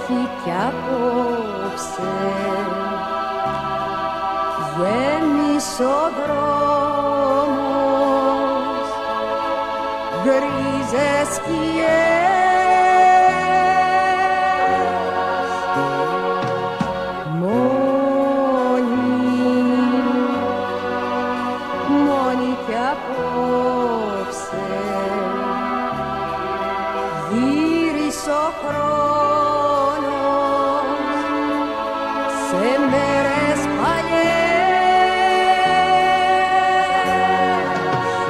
βρέχει κι απόψε, γέμις ο δρόμος, γκρίζες σκιές, μόνη κι απόψε, γύρισε ο χρόνος σε μέρες παλιές.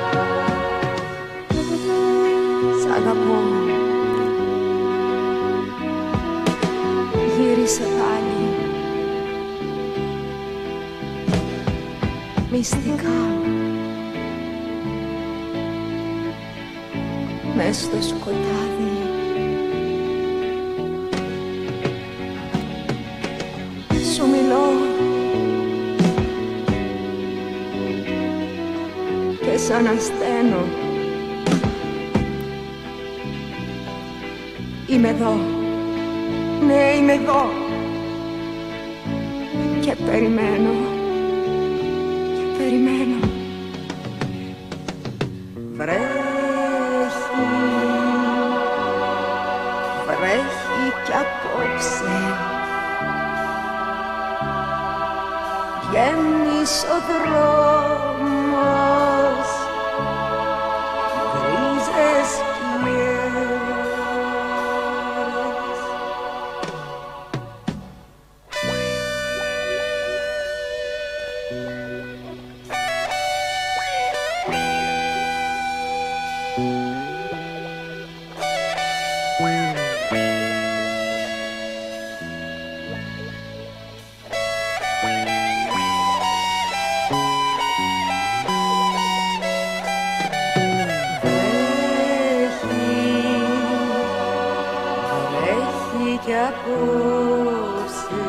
Σ' αγαπώ, γύρισε πάλι μυστικά μες στο σκοτάδι. Σου μιλώ και σαν ασθένω. Είμαι εδώ, ναι είμαι εδώ και περιμένω, περιμένω. Βρέχει κι απόψε, γέμις ο δρόμος, γκρίζες σκιές. Κι απόψε.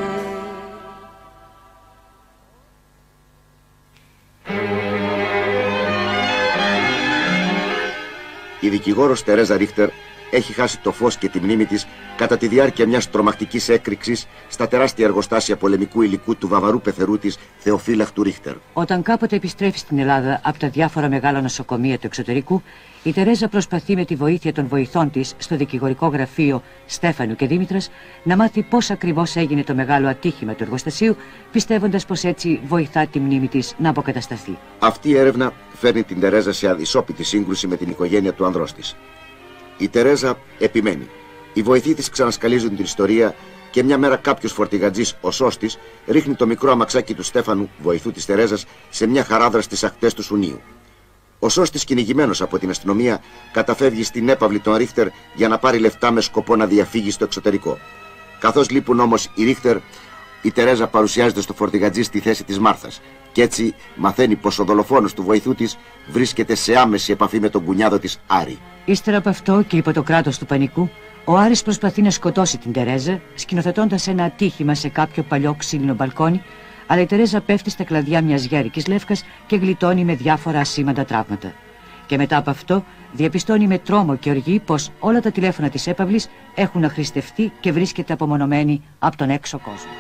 Η δικηγόρος Τερέζα Ρίχτερ έχει χάσει το φως και τη μνήμη της κατά τη διάρκεια μιας τρομακτικής έκρηξης στα τεράστια εργοστάσια πολεμικού υλικού του βαβαρού πεθερού της Θεοφύλακτου Ρίχτερ. Όταν κάποτε επιστρέφει στην Ελλάδα από τα διάφορα μεγάλα νοσοκομεία του εξωτερικού, η Τερέζα προσπαθεί με τη βοήθεια των βοηθών της στο δικηγορικό γραφείο Στέφανου και Δήμητρας να μάθει πώς ακριβώς έγινε το μεγάλο ατύχημα του εργοστασίου, πιστεύοντας πως έτσι βοηθά τη μνήμη της να αποκατασταθεί. Αυτή η έρευνα φέρνει την Τερέζα σε αδυσόπιτη σύγκρουση με την οικογένεια του ανδρός της. Η Τερέζα επιμένει. Οι βοηθοί της ξανασκαλίζουν την ιστορία και μια μέρα κάποιος φορτηγατζής, ο Σώστης, ρίχνει το μικρό αμαξάκι του Στέφανου, βοηθού της Τερέζας, σε μια χαράδρα στις ακτές του Σουνίου. Ο Σώστης, κυνηγημένος από την αστυνομία, καταφεύγει στην έπαυλη των Ρίχτερ για να πάρει λεφτά με σκοπό να διαφύγει στο εξωτερικό. Καθώς λείπουν όμως οι Ρίχτερ, η Τερέζα παρουσιάζεται στο φορτηγατζή στη θέση της Μάρθας και έτσι μαθαίνει πως ο δολοφόνος του βοηθού της βρίσκεται σε άμεση επαφή με τον κουνιάδο της Άρη. Ύστερα από αυτό και υπό το κράτος του πανικού, ο Άρης προσπαθεί να σκοτώσει την Τερέζα, σκηνοθετώντας ένα ατύχημα σε κάποιο παλιό ξύλινο μπαλκόνι, αλλά η Τερέζα πέφτει στα κλαδιά μιας γέρικης λεύκας και γλιτώνει με διάφορα ασήμαντα τραύματα. Και μετά από αυτό διαπιστώνει με τρόμο και οργή πως όλα τα τηλέφωνα της έπαυλης έχουν αχρηστευτεί και βρίσκεται απομονωμένη από τον έξω κόσμο.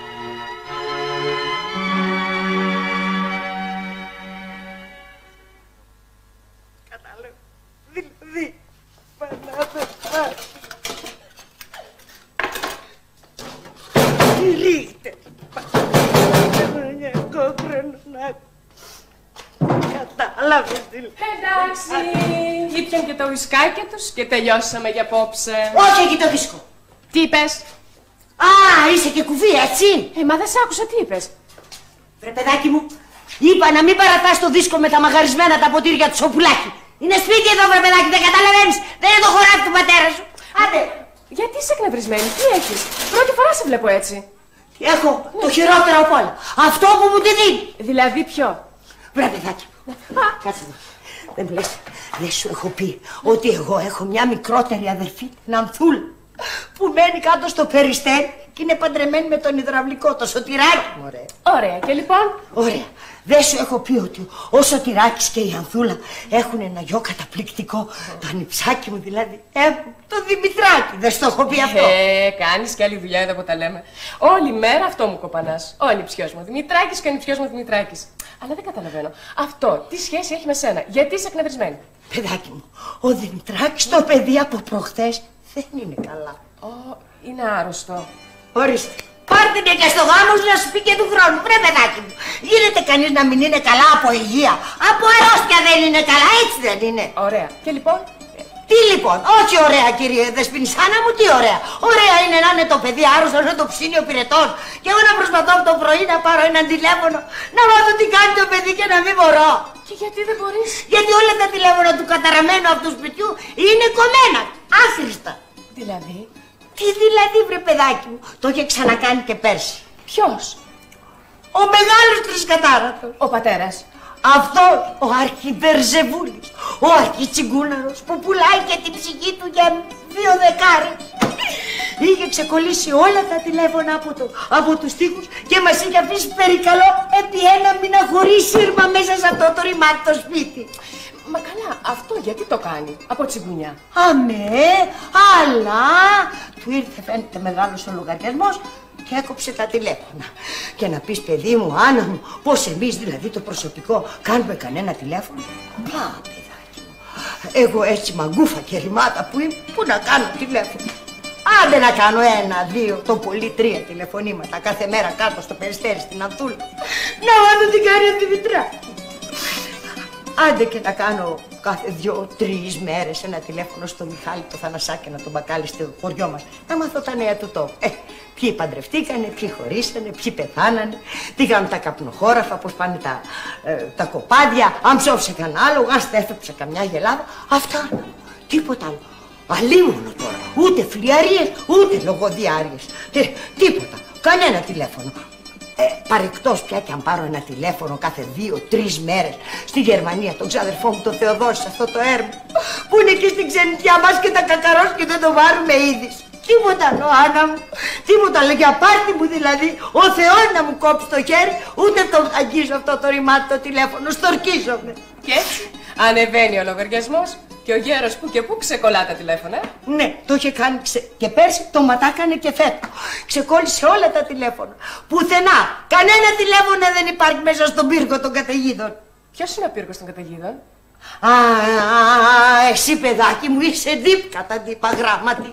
Κατάλαβες δηλαδή. Εντάξει, ήπιαν και το ουισκάκι τους και τελειώσαμε για απόψε. Όχι εκεί το δίσκο. Τι είπες? Α, είσαι και κουβί, έτσι. Μα δεν σ' άκουσα, τι είπες? Βρε παιδάκι μου, είπα να μην παρατάς το δίσκο με τα μαγαρισμένα τα ποτήρια του Σοπουλάκη. Είναι σπίτι εδώ, βρε παιδάκι, δεν καταλαβαίνεις. Δεν είναι το χωράφι του πατέρα σου. Άντε. Γιατί είσαι εκνευρισμένη, τι έχεις? Πρώτη φορά σε βλέπω έτσι. Τι έχω, το χειρότερο απ' όλα. Αυτό που μου τη δίνει. Δηλαδή ποιο? Βρε παιδάκι μου. Κάτσε εδώ. Δεν μου λες, δεν σου έχω πει ότι εγώ έχω μια μικρότερη αδερφή, την Ανθούλα, που μένει κάτω στο Περιστέρι Και είναι παντρεμένη με τον υδραυλικό, το Σωτηράκι, μωρέ. Ωραία, και λοιπόν. Ωραία. Δεν σου έχω πει ότι ο Σωτηράκης και η Ανθούλα έχουν ένα γιο καταπληκτικό. Το ανιψάκι μου δηλαδή. Το Δημητράκη. Δεν στο έχω πει αυτό. Κάνεις και άλλη δουλειά εδώ που τα λέμε. Όλη μέρα αυτό μου κοπανάς. Ο ανιψιός μου Δημητράκης και ο ανιψιός μου Δημητράκης. Αλλά δεν καταλαβαίνω. Αυτό τι σχέση έχει με σένα? Γιατί είσαι εκνευρισμένη? Παιδάκι μου, ο Δημητράκης το παιδί από προχθές δεν είναι καλά. Είναι άρρωστο. Ορίστε. Πάρτε την και στο γάμο σου να σου πει και του χρόνου. Βρε παιδάκι μου, γίνεται κανείς να μην είναι καλά από υγεία? Από αρρώστια δεν είναι καλά, έτσι δεν είναι? Ωραία. Και λοιπόν? Τι λοιπόν? Όχι ωραία, κύριε Δεσποινισάνα μου, τι ωραία. Ωραία είναι να είναι το παιδί άρρωστο, να το ψήνει ο πυρετός. Και εγώ να προσπαθώ από το πρωί να πάρω έναν τηλέφωνο, να μάθω τι κάνει το παιδί και να μην μπορώ. Και γιατί δεν μπορείς? Γιατί όλα τα τηλέφωνα του καταραμένου αυτού του σπιτιού είναι κομμένα, άχρηστα. Δηλαδή? Τι δηλαδή, βρε παιδάκι μου? Το είχε ξανακάνει και πέρσι. Ποιος? Ο μεγάλος τρισκατάρατος. Ο πατέρας. Αυτός ο αρχιμπερζεβούλης, ο αρχιτσιγκούναρος που πουλάει και την ψυχή του για 2 δεκάρες. Είχε ξεκολλήσει όλα τα τηλέφωνα από τους τοίχους και μας είχε αφήσει περικαλό επί 1 μήνα χωρίς σύρμα μέσα σε αυτό το ρημάτι το σπίτι. Μα καλά, αυτό γιατί το κάνει? Από τσιγκουνιά. Αμέ, αλλά του ήρθε φαίνεται μεγάλος ο λογαριασμός και έκοψε τα τηλέφωνα. Και να πεις, παιδί μου, Άννα μου, πως εμείς δηλαδή το προσωπικό κάνουμε κανένα τηλέφωνο? Μπα, παιδάκι μου, εγώ έτσι μαγκούφα και ρημάτα που είμαι, πού να κάνω τηλέφωνο? Άντε να κάνω 1, 2, το πολύ 3 τηλεφωνήματα κάθε μέρα κάτω στο Περιστέρι στην Ανθούλα. Να μάθω τι κάνει ο Δημητράκη. Άντε και να κάνω κάθε 2-3 μέρες ένα τηλέφωνο στο Μιχάλη το Θανασάκη, να τον μπακάλι στο χωριό μας. Να μάθω τα νέα του τόπου. Ποιοι παντρευτήκανε, ποιοι χωρίσανε, ποιοι πεθάνανε, τι κάνουν τα καπνοχώραφα, πώς πάνε τα κοπάδια, αν ψόφισε κανένα άλλο, αν στέφεψε καμιά γελάδα. Αυτά, τίποτα άλλο. Αλίμονο τώρα, ούτε φλιαρίες, ούτε λογοδιάριες. Τίποτα, κανένα τηλέφωνο. Παρεκτός πια και αν πάρω ένα τηλέφωνο κάθε 2-3 μέρες στη Γερμανία, τον ξαδερφό μου τον Θεοδόση, αυτό το έρμο που είναι εκεί στην ξενιτιά μας και τα κακαρός και δεν το βάρουμε είδης. Τίποτα άλλο, Άννα μου, τίποτα άλλο. Για πάρτι μου δηλαδή, ο Θεός να μου κόψει το χέρι, ούτε το αγγίζω αυτό το ρημάτι το τηλέφωνο, στορκίζομαι. Και έτσι ανεβαίνει ο λογαριασμός και ο γέρος που και που ξεκολλά τα τηλέφωνα. Ναι, το είχε κάνει και πέρσι, το ματάκανε και φέτο. Ξεκόλλησε όλα τα τηλέφωνα. Πουθενά, κανένα τηλέφωνο δεν υπάρχει μέσα στον πύργο των καταιγίδων. Ποιος είναι ο πύργος των καταιγίδων? Εσύ παιδάκι μου είσαι deep κατά τύπα γράμματι.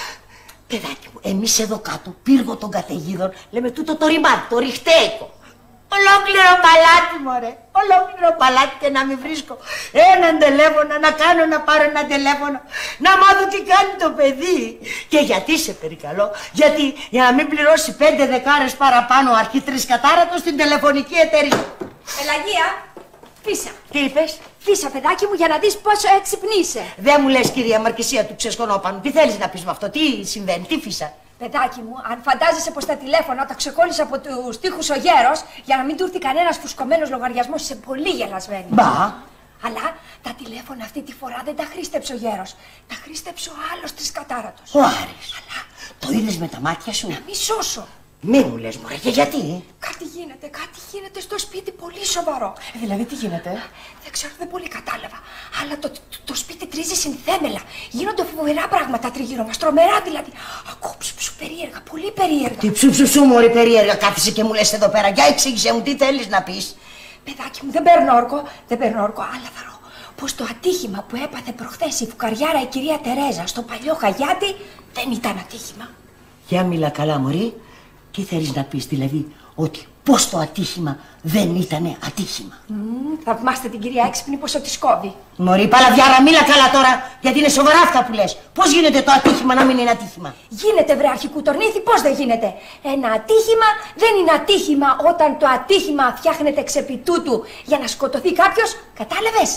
Παιδάκι μου, εμείς εδώ κάτω, πύργο των καταιγίδων, λέμε τούτο το ρημάτι, το ριχτέικο. Ολόκληρο παλάτι, μωρέ. Ολόκληρο παλάτι και να μην βρίσκω έναν τηλέφωνο, να κάνω να πάρω ένα τηλέφωνο, να μάθω τι κάνει το παιδί. Και γιατί σε περικαλώ? Γιατί για να μην πληρώσει 5 δεκάρες παραπάνω ο αρχιτρισκατάρατος στην τηλεφωνική εταιρεία. Πελαγία, φύσα. Τι είπες? Φύσα, παιδάκι μου, για να δεις πόσο έξυπνη είσαι. Δεν μου λες, κυρία Μαρκησία του Ξεσχονόπανου, τι θέλεις να πεις με αυτό, τι συμβαίνει, τι φύσα? Παιδάκι μου, αν φαντάζεσαι πως τα τηλέφωνα τα ξεκόλλησε από τους τοίχους ο γέρος για να μην του έρθει κανένας φουσκωμένος λογαριασμός, είσαι πολύ γελασμένη. Μπα. Αλλά τα τηλέφωνα αυτή τη φορά δεν τα χρήστεψε ο γέρος. Τα χρήστεψε ο άλλος τρισκατάρατος. Ο Άρης. Αλλά το είδες με τα μάτια σου? να μη σώσω. Μη μου λες, μωρέ, και γιατί? Κάτι γίνεται στο σπίτι πολύ σοβαρό. Δηλαδή τι γίνεται? Δεν ξέρω, δεν πολύ κατάλαβα. Αλλά το σπίτι τρίζει συνθέμελα. Γίνονται φοβερά πράγματα τριγύρω μας, τρομερά δηλαδή. Ακούω ψου περίεργα, πολύ περίεργα. Τι ψου μωρέ περίεργα, κάθισε και μου λες εδώ πέρα. Για εξήγησέ μου τι θέλεις να πεις. Παιδάκι μου, δεν παίρνω όρκο, αλλά θα ρω. Πως το ατύχημα που έπαθε προχθές η φουκαριάρα η κυρία Τερέζα στο παλιό Χαγιάτι δεν ήταν ατύχημα. Για μιλά καλά, μωρή. Τι θέλεις να πεις, δηλαδή, ότι πως το ατύχημα δεν ήτανε ατύχημα? Θαυμάστε την κυρία έξυπνη πόσο τη κόβει. Μωρή παλαβιάρα, μίλα καλά τώρα, γιατί είναι σοβαρά αυτά που λες. Πώς γίνεται το ατύχημα να μην είναι ατύχημα? Γίνεται, βρε αρχικουτορνήθη, πώς δεν γίνεται? Ένα ατύχημα δεν είναι ατύχημα όταν το ατύχημα φτιάχνεται εξ επί τούτου για να σκοτωθεί κάποιος, κατάλαβες?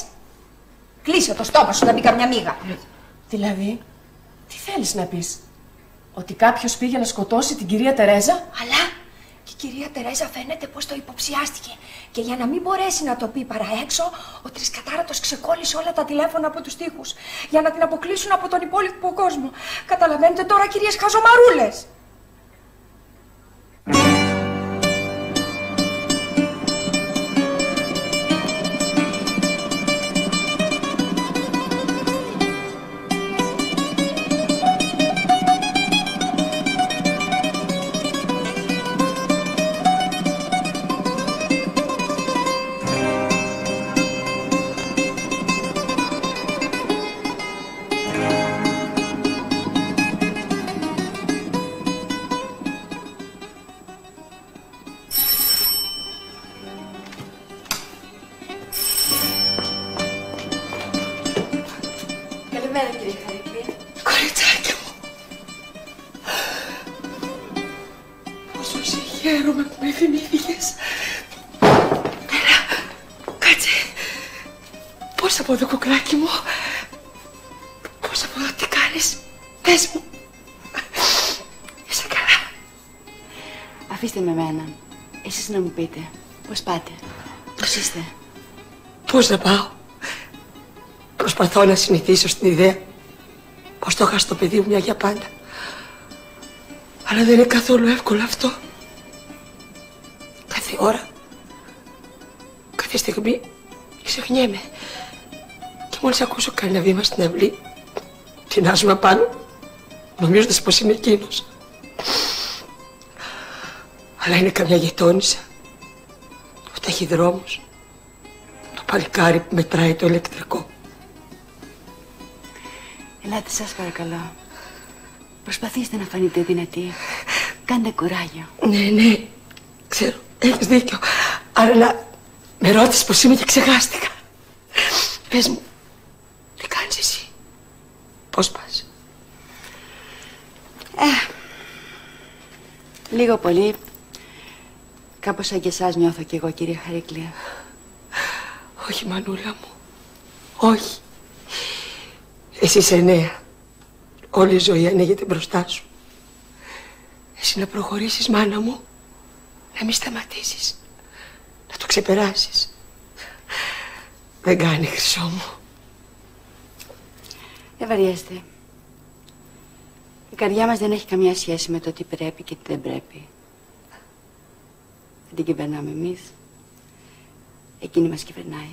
Κλείσε το στόμα σου να μπει καμιά μύγα. Δηλαδή, τι θέλεις να πεις? Ότι κάποιος πήγε να σκοτώσει την κυρία Τερέζα? Αλλά και η κυρία Τερέζα φαίνεται πως το υποψιάστηκε. Και για να μην μπορέσει να το πει παρά έξω, ο τρισκατάρατος ξεκόλλησε όλα τα τηλέφωνα από τους τοίχους. Για να την αποκλείσουν από τον υπόλοιπο κόσμο. Καταλαβαίνετε τώρα, κυρίες χαζομαρούλες? Χαίρομαι που με θυμήθηκες. Έλα, κάτσε. Πώς από εδώ, κουκλάκι μου? Πώς από εδώ, τι κάνεις? Πες μου. Είσαι καλά? Αφήστε με εμένα. Εσείς να μου πείτε. Πώς πάτε? Πώς είστε? Πώς να πάω? Προσπαθώ να συνηθίσω στην ιδέα πως το είχα στο παιδί μου μια για πάντα. Αλλά δεν είναι καθόλου εύκολο αυτό. Κάθε ώρα, κάθε στιγμή ξεχνιέμαι. Και μόλις ακούσω κανένα βήμα στην αυλή, τεινάζομαι πάνω, νομίζοντας πως είναι εκείνος. Αλλά είναι καμιά γειτόνισσα, ο ταχυδρόμος, το παλικάρι που μετράει το ηλεκτρικό. Ελάτε σας παρακαλώ. Προσπαθήστε να φανείτε δυνατοί. Κάντε κουράγιο. Ναι, ξέρω, έχεις δίκιο. Αλλά με ρώτησες πως είμαι και ξεχάστηκα. Πες μου, τι κάνεις εσύ? Πώς πας? Λίγο πολύ. Κάπως σαν και εσάς νιώθω κι εγώ, κύριε Χαρίκλια. Όχι, μανούλα μου. Όχι. Εσύ είσαι νέα. Όλη η ζωή ανοίγεται μπροστά σου. Εσύ να προχωρήσεις, μάνα μου. Να μην σταματήσεις. Να το ξεπεράσεις. Δεν κάνει, χρυσό μου. Δεν βαριέστε. Η καρδιά μας δεν έχει καμία σχέση με το τι πρέπει και τι δεν πρέπει. Δεν την κυβερνάμε εμείς. Εκείνη μας κυβερνάει.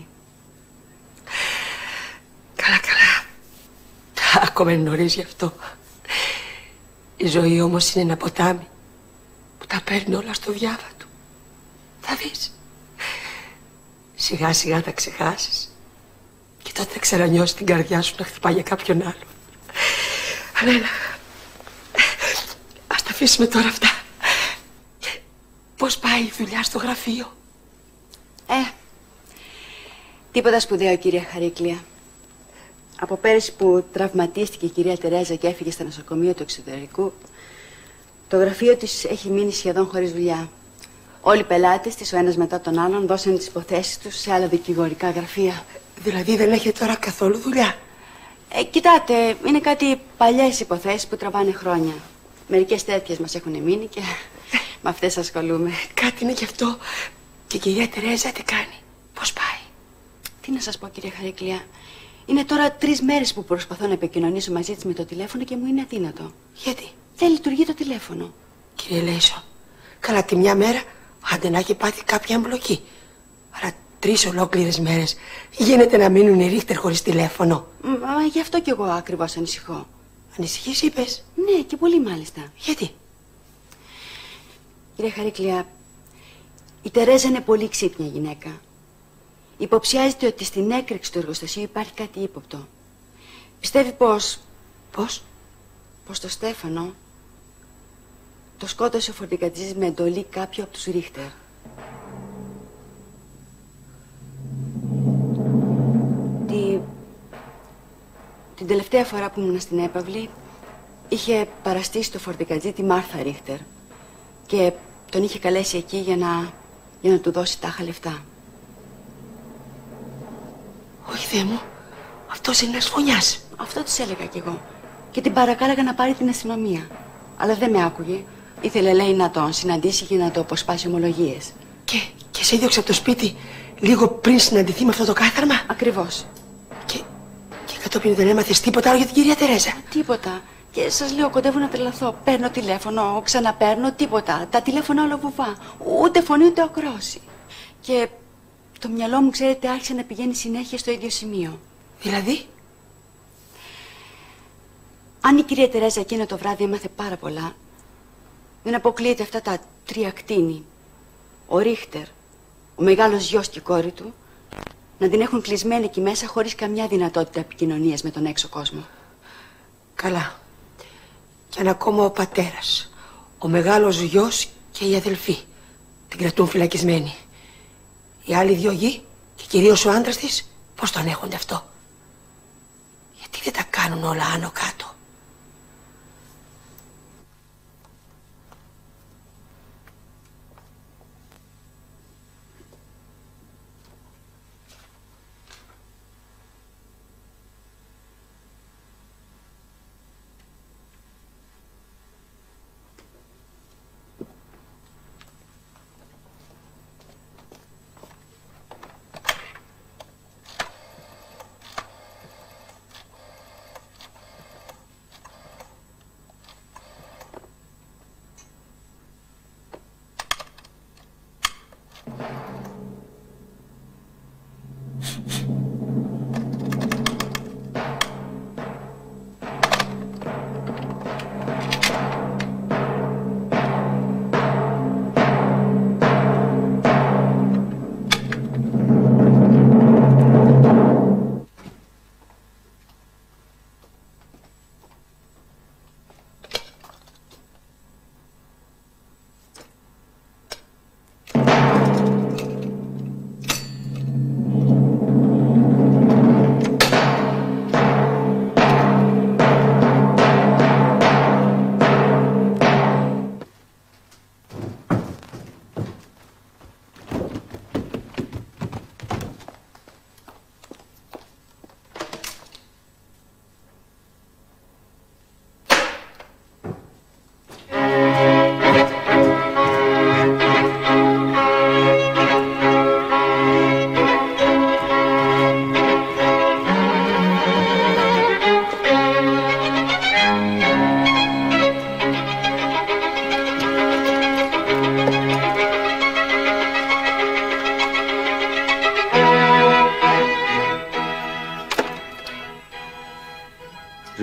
Καλά. Ακόμα είναι νωρίς γι' αυτό. Η ζωή όμως είναι ένα ποτάμι που τα παίρνει όλα στο διάβα του. Θα δεις. Σιγά σιγά θα ξεχάσεις. Και τότε θα ξανανιώσεις την καρδιά σου να χτυπάει για κάποιον άλλον. Αλλά έλα, ας τα αφήσουμε τώρα αυτά. Πώς πάει η δουλειά στο γραφείο? Τίποτα σπουδαίο, κυρία Χαρίκλια. Από πέρυσι που τραυματίστηκε η κυρία Τερέζα και έφυγε στο νοσοκομείο του εξωτερικού, το γραφείο της έχει μείνει σχεδόν χωρίς δουλειά. Όλοι οι πελάτες της, ο ένας μετά τον άλλον, δώσαν τις υποθέσεις τους σε άλλα δικηγορικά γραφεία. Δηλαδή δεν έχει τώρα καθόλου δουλειά? Κοιτάτε, είναι κάτι παλιές υποθέσεις που τραβάνε χρόνια. Μερικές τέτοιες μας έχουν μείνει και με αυτές ασχολούμαι. Κάτι είναι γι' αυτό. Και η κυρία Τερέζα τι κάνει? Πώς πάει? Τι να σας πω, κυρία Χαρίκλια. Είναι τώρα 3 μέρες που προσπαθώ να επικοινωνήσω μαζί της με το τηλέφωνο και μου είναι αδύνατο. Γιατί? Δεν λειτουργεί το τηλέφωνο. Κύριε Λέισον, καλά τη μια μέρα άντε να έχει πάθει κάποια εμπλοκή. Αλλά 3 ολόκληρες μέρες γίνεται να μείνουν οι ρίχτερ χωρίς τηλέφωνο. Μα γι' αυτό κι εγώ ακριβώς ανησυχώ. Ανησυχείς είπες? Ναι, και πολύ μάλιστα. Γιατί? Κύριε Χαρίκλια, η Τερέζα είναι πολύ ξύπνια γυναίκα. Υποψιάζεται ότι στην έκρηξη του εργοστασίου υπάρχει κάτι ύποπτο. Πιστεύει πως το Στέφανο το σκότωσε ο φορτηγατζής με εντολή κάποιου από τους ρίχτερ. Την τελευταία φορά που ήμουν στην έπαυλη είχε παραστήσει το φορτηγατζή τη Μάρθα Ρίχτερ και τον είχε καλέσει εκεί για να του δώσει τάχα λεφτά. Όχι, Θεέ μου, αυτός είναι ένας φωνιάς. Αυτό της έλεγα κι εγώ. Και την παρακάλαγα να πάρει την αστυνομία. Αλλά δεν με άκουγε. Ήθελε, λέει, να τον συναντήσει και να το αποσπάσει ομολογίες. Και σε έδιωξε από το σπίτι λίγο πριν συναντηθεί με αυτό το κάθαρμα? Ακριβώς. Και κατόπιν δεν έμαθες τίποτα άλλο για την κυρία Τερέζα? Τίποτα. Και σας λέω, κοντεύω να τρελαθώ. Παίρνω τηλέφωνο, ξαναπαίρνω, τίποτα. Τα τηλέφωνα όλα βουβά. Ούτε φωνή ούτε ακρόαση. Και το μυαλό μου, ξέρετε, άρχισε να πηγαίνει συνέχεια στο ίδιο σημείο. Δηλαδή? Αν η κυρία Τερέζα εκείνο το βράδυ έμαθε πάρα πολλά, δεν αποκλείεται αυτά τα 3 κτίνη, ο Ρίχτερ, ο μεγάλος γιος και η κόρη του, να την έχουν κλεισμένη εκεί μέσα χωρίς καμιά δυνατότητα επικοινωνίας με τον έξω κόσμο. Καλά. Και αν ακόμα ο πατέρας, ο μεγάλος γιος και η αδελφή την κρατούν φυλακισμένη. Οι άλλοι 2 γη και κυρίως ο άντρας της, πώς το ανέχονται αυτό? Γιατί δεν τα κάνουν όλα άνω κάτω?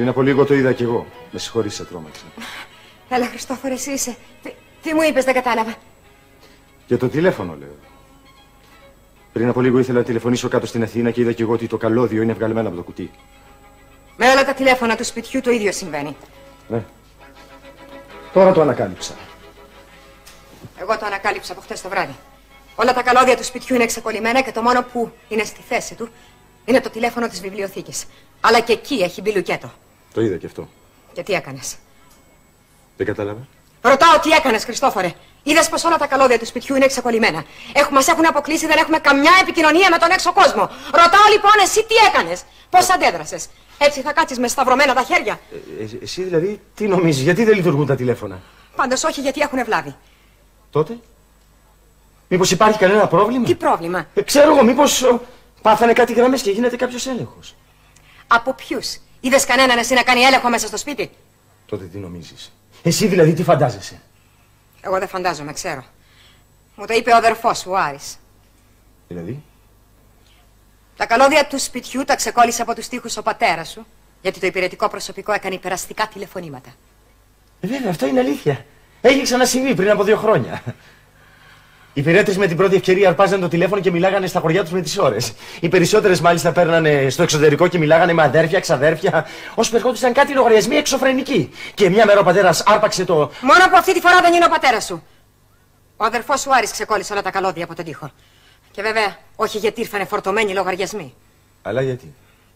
από λίγο το είδα κι εγώ. Με συγχωρείς, σε τρόμαξα. Έλα, Χριστόφορε, εσύ είσαι. Τι μου είπες, δεν κατάλαβα. Για το τηλέφωνο, λέω. Πριν από λίγο ήθελα να τηλεφωνήσω κάτω στην Αθήνα και είδα κι εγώ ότι το καλώδιο είναι βγαλμένο από το κουτί. Με όλα τα τηλέφωνα του σπιτιού το ίδιο συμβαίνει. Ναι. Τώρα το ανακάλυψα. Εγώ το ανακάλυψα από χτες το βράδυ. Όλα τα καλώδια του σπιτιού είναι ξεκολλημένα και το μόνο που είναι στη θέση του είναι το τηλέφωνο της βιβλιοθήκης. Αλλά και εκεί έχει μπει λουκέτο. Το είδα κι αυτό. Και τι έκανες? Δεν κατάλαβα. Ρωτάω τι έκανες, Χριστόφορε. Είδες πως όλα τα καλώδια του σπιτιού είναι ξεκολλημένα. Μας έχουν αποκλείσει, δεν έχουμε καμιά επικοινωνία με τον έξω κόσμο. Ρωτάω λοιπόν εσύ τι έκανες. Πώς αντέδρασες? Έτσι θα κάτσεις με σταυρωμένα τα χέρια? Εσύ δηλαδή τι νομίζεις, γιατί δεν λειτουργούν τα τηλέφωνα? Πάντως όχι, γιατί έχουν βλάβη. Τότε? Μήπως υπάρχει κανένα πρόβλημα? Τι πρόβλημα? Ξέρω εγώ, μήπως πάθανε κάτι γραμμές και γίνεται κάποιος έλεγχος. Από ποιους? Είδες κανέναν εσύ να κάνει έλεγχο μέσα στο σπίτι? Τότε τι νομίζεις? Εσύ δηλαδή τι φαντάζεσαι? Εγώ δεν φαντάζομαι, ξέρω. Μου το είπε ο αδερφός σου, ο Άρης. Δηλαδή? Τα καλώδια του σπιτιού τα ξεκόλλησε από τους τοίχους ο πατέρας σου, γιατί το υπηρετικό προσωπικό έκανε υπεραστικά τηλεφωνήματα. Βέβαια, αυτό είναι αλήθεια. Έχει ξανασυμβεί πριν από 2 χρόνια. Οι υπηρέτες με την πρώτη ευκαιρία αρπάζαν το τηλέφωνο και μιλάγανε στα χωριά τους με τις ώρες. Οι περισσότερες μάλιστα παίρνανε στο εξωτερικό και μιλάγανε με αδέρφια, ξαδέρφια, ώσπου ερχόντουσαν κάτι λογαριασμοί εξωφρενικοί. Και μια μέρα ο πατέρας άρπαξε το. Μόνο που αυτή τη φορά δεν είναι ο πατέρας σου. Ο αδερφός σου Άρης ξεκόλλησε όλα τα καλώδια από τον τοίχο. Και βέβαια, όχι γιατί ήρθανε φορτωμένοι λογαριασμοί. Αλλά γιατί?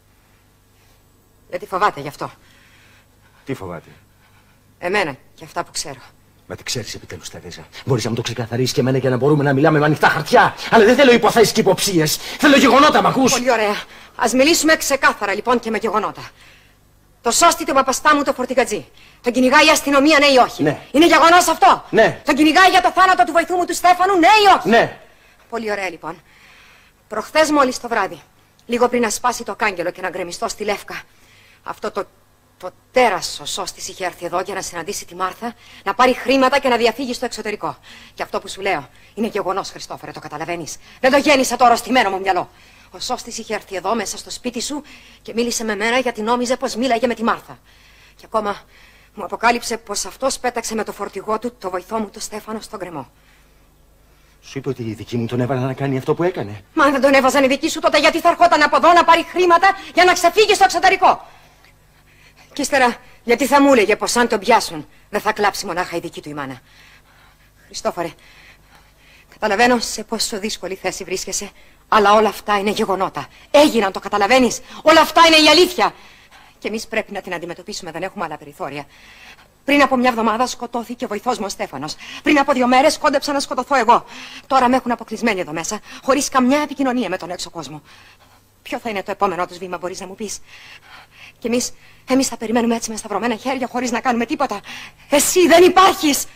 Γιατί φοβάται γι' αυτό. Τι φοβάται? Εμένα και αυτά που ξέρω. Μα τι ξέρεις επιτέλους, Τερέζα? Μπορείς να μου το ξεκαθαρίσεις και εμένα και να μπορούμε να μιλάμε με ανοιχτά χαρτιά. Αλλά δεν θέλω υποθέσεις και υποψίες. Θέλω γεγονότα, μ' ακούς? Πολύ ωραία. Ας μιλήσουμε ξεκάθαρα λοιπόν και με γεγονότα. Το σώστη του Παπαστάμου το φορτηγατζή. Τον κυνηγάει η αστυνομία, ναι ή όχι? Ναι. Είναι γεγονός αυτό? Ναι. Τον κυνηγάει για το θάνατο του βοηθού μου του Στέφανου, ναι ή όχι? Ναι. Πολύ ωραία λοιπόν. Προχθές μόλις το βράδυ, λίγο πριν να σπάσει το κάγκελο και να γκρεμιστώ στη Λεύκα, αυτό το τέρας ο σώστης είχε έρθει εδώ για να συναντήσει τη Μάρθα, να πάρει χρήματα και να διαφύγει στο εξωτερικό. Και αυτό που σου λέω είναι γεγονός, Χριστόφορε, το καταλαβαίνεις? Δεν το γέννησα τώρα στη μέρα μου μυαλό. Ο σώστης είχε έρθει εδώ μέσα στο σπίτι σου και μίλησε με μένα γιατί νόμιζε πως μίλαγε με τη Μάρθα. Και ακόμα μου αποκάλυψε πως αυτός πέταξε με το φορτηγό του το βοηθό μου το Στέφανο στον γκρεμό. Σου είπε ότι οι δικοί μου τον έβαλαν να κάνει αυτό που έκανε. Μα αν δεν τον έβαζαν οι δικοί σου, τότε γιατί θα ερχόταν από εδώ να πάρει χρήματα για να ξεφύγει στο εξωτερικό? Κι ύστερα, γιατί θα μου έλεγε πως αν τον πιάσουν, δεν θα κλάψει μονάχα η δική του η μάνα. Χριστόφορε, καταλαβαίνω σε πόσο δύσκολη θέση βρίσκεσαι, αλλά όλα αυτά είναι γεγονότα. Έγιναν, το καταλαβαίνεις? Όλα αυτά είναι η αλήθεια. Και εμείς πρέπει να την αντιμετωπίσουμε, δεν έχουμε άλλα περιθώρια. Πριν από μια εβδομάδα σκοτώθηκε ο βοηθός μου ο Στέφανος. Πριν από 2 μέρες κόντεψα να σκοτωθώ εγώ. Τώρα με έχουν αποκλεισμένη εδώ μέσα, χωρίς καμιά επικοινωνία με τον έξω κόσμο. Ποιο θα είναι το επόμενό τους βήμα, μπορείς να μου πεις? Και εμείς θα περιμένουμε έτσι με σταυρωμένα χέρια, χωρίς να κάνουμε τίποτα. Εσύ δεν υπάρχεις!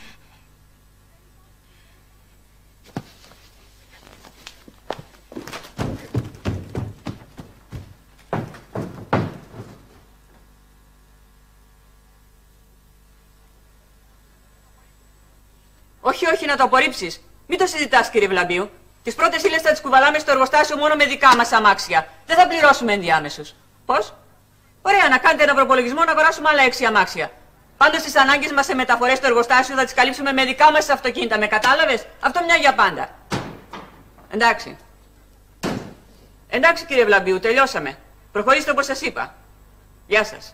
Όχι, όχι, να το απορρίψεις. Μην το συζητάς, κύριε Βλαμπίου. Τις πρώτες ύλες θα τις κουβαλάμε στο εργοστάσιο μόνο με δικά μας αμάξια. Δεν θα πληρώσουμε ενδιάμεσους. Πώς? Ωραία, να κάνετε ένα προπολογισμό να αγοράσουμε άλλα 6 αμάξια. Πάντως τις ανάγκες μας σε μεταφορές στο εργοστάσιο θα τις καλύψουμε με δικά μας αυτοκίνητα. Με κατάλαβες? Αυτό μια για πάντα. Εντάξει. Εντάξει, κύριε Βλαμπίου, τελειώσαμε. Προχωρήστε όπως σας είπα. Γεια σας.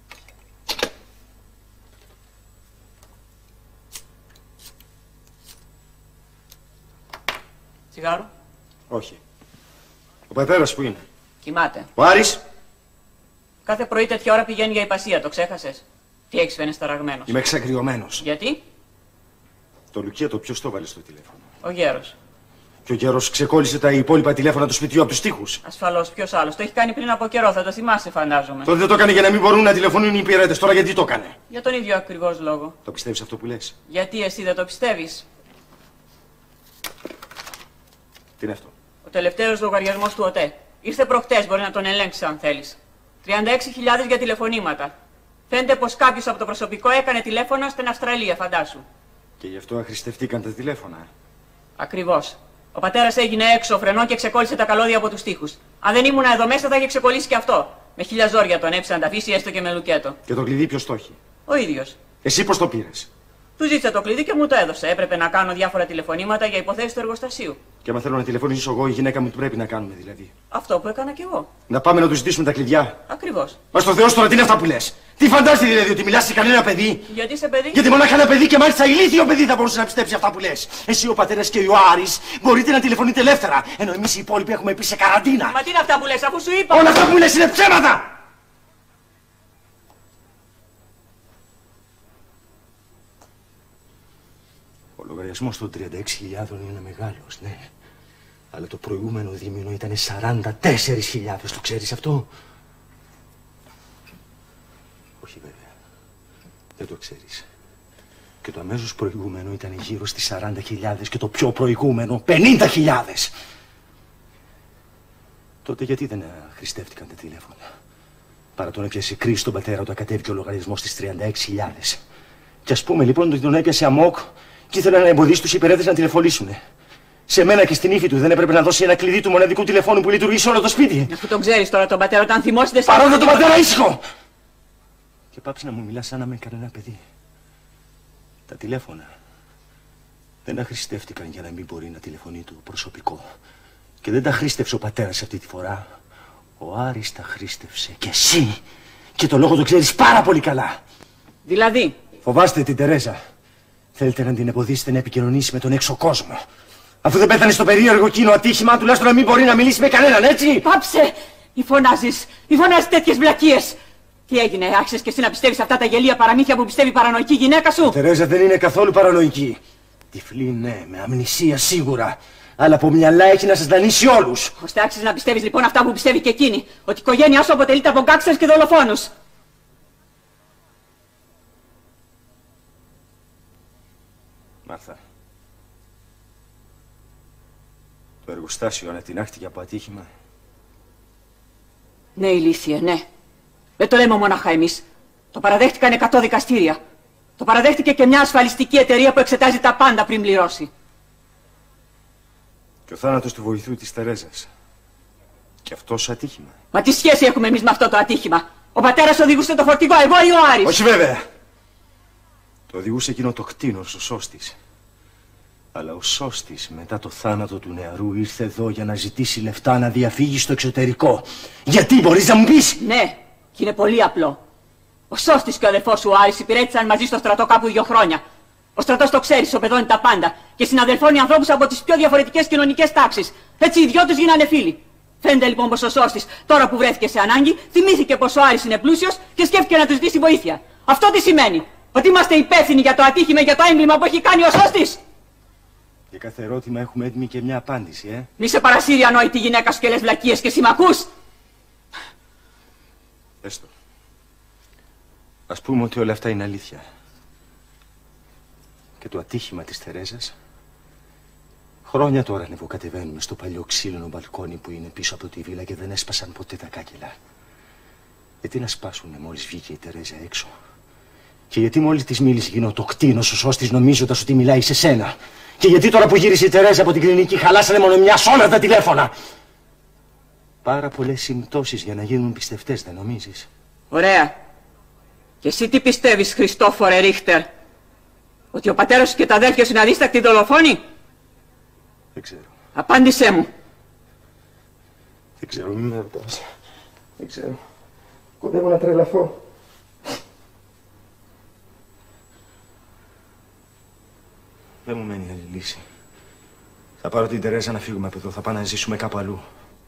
Τσιγάρο? Όχι. Ο πατέρας που είναι? Κοιμάται. Ο Άρης? Κάθε πρωί τέτοια ώρα πηγαίνει για υπασία, το ξέχασες? Τι έχεις, φαίνεσαι ταραγμένος? Είμαι εξαγριωμένος. Γιατί? Το λουκέτο ποιος το βάλε στο τηλέφωνο? Ο γέρος. Και ο γέρος ξεκόλλησε τα υπόλοιπα τηλέφωνα του σπιτιού από τους τοίχους. Ασφαλώς, ποιος άλλος? Το έχει κάνει πριν από καιρό, θα το θυμάσαι, φαντάζομαι. Τότε δεν το έκανε για να μην μπορούν να τηλεφωνούν οι υπηρέτες. Τώρα γιατί το έκανε? Για τον ίδιο ακριβώς λόγο. Το πιστεύεις αυτό που λες? Γιατί εσύ δεν το πιστεύεις? Τι είναι αυτό? Ο τελευταίος λογαριασμός του ΟΤΕ. Ήρθε προχτές, μπορεί να τον ελέγξεις αν θέλεις. 36.000 για τηλεφωνήματα. Φαίνεται πως κάποιος από το προσωπικό έκανε τηλέφωνο στην Αυστραλία, φαντάσου. Και γι' αυτό αχρηστευτήκαν τα τηλέφωνα. Ακριβώς. Ο πατέρας έγινε έξω φρενό και ξεκόλλησε τα καλώδια από τους τοίχους. Αν δεν ήμουν εδώ μέσα θα είχε ξεκολλήσει και αυτό. Με 1000 ζόρια τον έψε να τα αφήσει έστω και με λουκέτο. Και το κλειδί ποιος το έχει? Ο ίδιος. Εσύ πώς το πήρες? Του ζήτησα το κλειδί και μου το έδωσε. Έπρεπε να κάνω διάφορα τηλεφωνήματα για υποθέσεις του εργοστασίου. Και άμα θέλω να τηλεφωνήσω εγώ, η γυναίκα μου τι πρέπει να κάνουμε δηλαδή? Αυτό που έκανα κι εγώ. Να πάμε να του ζητήσουμε τα κλειδιά. Ακριβώς. Μα στο Θεό τώρα τι είναι αυτά που λες? Τι φαντάζεσαι δηλαδή, ότι μιλάς σε κανένα παιδί? Γιατί είσαι παιδί? Γιατί μονάχα ένα παιδί και μάλιστα ηλίθιο παιδί θα μπορούσε να πιστέψει αυτά που λες. Εσύ, ο πατέρας και ο Άρης μπορείτε να τηλεφωνείτε ελεύθερα. Ενώ εμείς οι υπόλοιποι έχουμε πει σε καραντίνα. Μα τι είναι αυτά που λες, αφού σου είπα? Όλα αυτά που λες είναι ψέματα! Ο λογαριασμός των 36.000 είναι μεγάλος, ναι. Αλλά το προηγούμενο δίμηνο ήταν 44.000, το ξέρεις αυτό? Όχι βέβαια, δεν το ξέρεις. Και το αμέσως προηγούμενο ήταν γύρω στις 40.000 και το πιο προηγούμενο 50.000. Τότε γιατί δεν χρηστεύτηκαν τα τηλέφωνα? Παρά τον έπιασε κρίση στον πατέρα του, κατέβηκε ο λογαριασμός στις 36.000. Και ας πούμε λοιπόν ότι τον έπιασε αμόκ και ήθελε να εμποδίσει τους υπηρέτες να τηλεφωνήσουνε. Σε μένα και στην ύφη του δεν έπρεπε να δώσει ένα κλειδί του μοναδικού τηλεφώνου που λειτουργεί σε όλο το σπίτι? Αφού τον ξέρεις τώρα τον πατέρα, όταν θυμώσετε σε... Παρόντα τον πατέρα ήσυχο! Και πάψε να μου μιλάς σαν να είμαι κανένα παιδί. Τα τηλέφωνα δεν αχρηστεύτηκαν για να μην μπορεί να τηλεφωνεί το προσωπικό. Και δεν τα χρήστευσε ο πατέρας αυτή τη φορά. Ο Άρης τα χρήστευσε και εσύ. Και το λόγο το ξέρεις πάρα πολύ καλά. Δηλαδή? Φοβάστε την Τερέζα. Θέλετε να την εμποδίσετε να επικοινωνήσει με τον έξω κόσμο. Αφού δεν πέθανε στο περίεργο εκείνο ατύχημα, τουλάχιστον να μην μπορεί να μιλήσει με κανέναν, έτσι! Πάψε! Μη φωνάζεις τέτοιες βλακίες! Τι έγινε, άρχισες και εσύ να πιστεύεις αυτά τα γελία παραμύθια που πιστεύει η παρανοϊκή γυναίκα σου? Η Τερέζα δεν είναι καθόλου παρανοϊκή. Τυφλή, ναι, με αμνησία σίγουρα. Αλλά από μυαλά έχει να σας δανείσει όλους. Ώστε άξιζε να πιστεύεις λοιπόν αυτά που πιστεύει και εκείνη. Ότι η οικογένειά σου αποτελείται από γκάξτερς και δολοφόνους. Μάρθα. Το εργοστάσιο ανατινάχτηκε από ατύχημα. Ναι, ηλίθιε, ναι. Δεν το λέμε μονάχα εμείς. Το παραδέχτηκαν 100 δικαστήρια. Το παραδέχτηκε και μια ασφαλιστική εταιρεία που εξετάζει τα πάντα πριν πληρώσει. Και ο θάνατος του βοηθού της Τερέζας. Και αυτός ατύχημα. Μα τι σχέση έχουμε εμείς με αυτό το ατύχημα? Ο πατέρας οδηγούσε το φορτηγό, εγώ ή ο Άρης? Όχι βέβαια. Το οδηγούσε εκείνο το κτήνος, ο Σώστης. Αλλά ο Σώστης μετά το θάνατο του νεαρού ήρθε εδώ για να ζητήσει λεφτά να διαφύγει στο εξωτερικό. Γιατί, μπορείς να μου πεις? Ναι, και είναι πολύ απλό. Ο Σώστης και ο αδελφός σου ο Άρης υπηρέτησαν μαζί στο στρατό κάπου 2 χρόνια. Ο στρατός το ξέρει, σοπεδώνει τα πάντα και συναδελφώνει ανθρώπους από τις πιο διαφορετικές κοινωνικές τάξεις. Έτσι οι δυο τους γίνανε φίλοι. Φαίνεται λοιπόν πως ο Σώστης, τώρα που βρέθηκε σε ανάγκη, θυμήθηκε πως ο Άρης είναι πλούσιος και σκέφτηκε να του ζητήσει βοήθεια. Αυτό τι σημαίνει? Ότι είμαστε υπεύθυνοι για το ατύχημα, για το έγκλημα που έχει κάνει ο Σώστης? Για κάθε ερώτημα έχουμε έτοιμη και μια απάντηση, Μη σε παρασύρει ανόητη γυναίκα σου και λες βλακίες και εσύ μ' ακούς? Έστω. Ας πούμε ότι όλα αυτά είναι αλήθεια. Και το ατύχημα της Τερέζας. Χρόνια τώρα ανεβοκατεβαίνουμε στο παλιό ξύλινο μπαλκόνι που είναι πίσω από τη βίλα και δεν έσπασαν ποτέ τα κάκελα. Γιατί να σπάσουνε μόλις βγήκε η Τερέζα έξω? Και γιατί μόλις της μίλησε εκείνο το κτήνος ο Σώστης νομίζοντας ότι μιλάει σε σένα? Και γιατί τώρα που γύρισε η Τερέζα από την κλινική χαλάσανε μόνο μια όλα τα τηλέφωνα? Πάρα πολλές συμπτώσεις για να γίνουν πιστευτές, δεν νομίζεις? Ωραία. Και εσύ τι πιστεύεις, Χριστόφορε Ρίχτερ? Ότι ο πατέρας σου και τα αδέρφια σου είναι αδίστακτοι δολοφόνοι? Δεν ξέρω. Απάντησέ μου. Δεν ξέρω, μην με ρωτάς. Δεν ξέρω. Κοντεύω να τρελαθώ. Δεν μου μένει άλλη λύση. Θα πάρω την Τερέζα να φύγουμε από εδώ. Θα πάμε να ζήσουμε κάπου αλλού.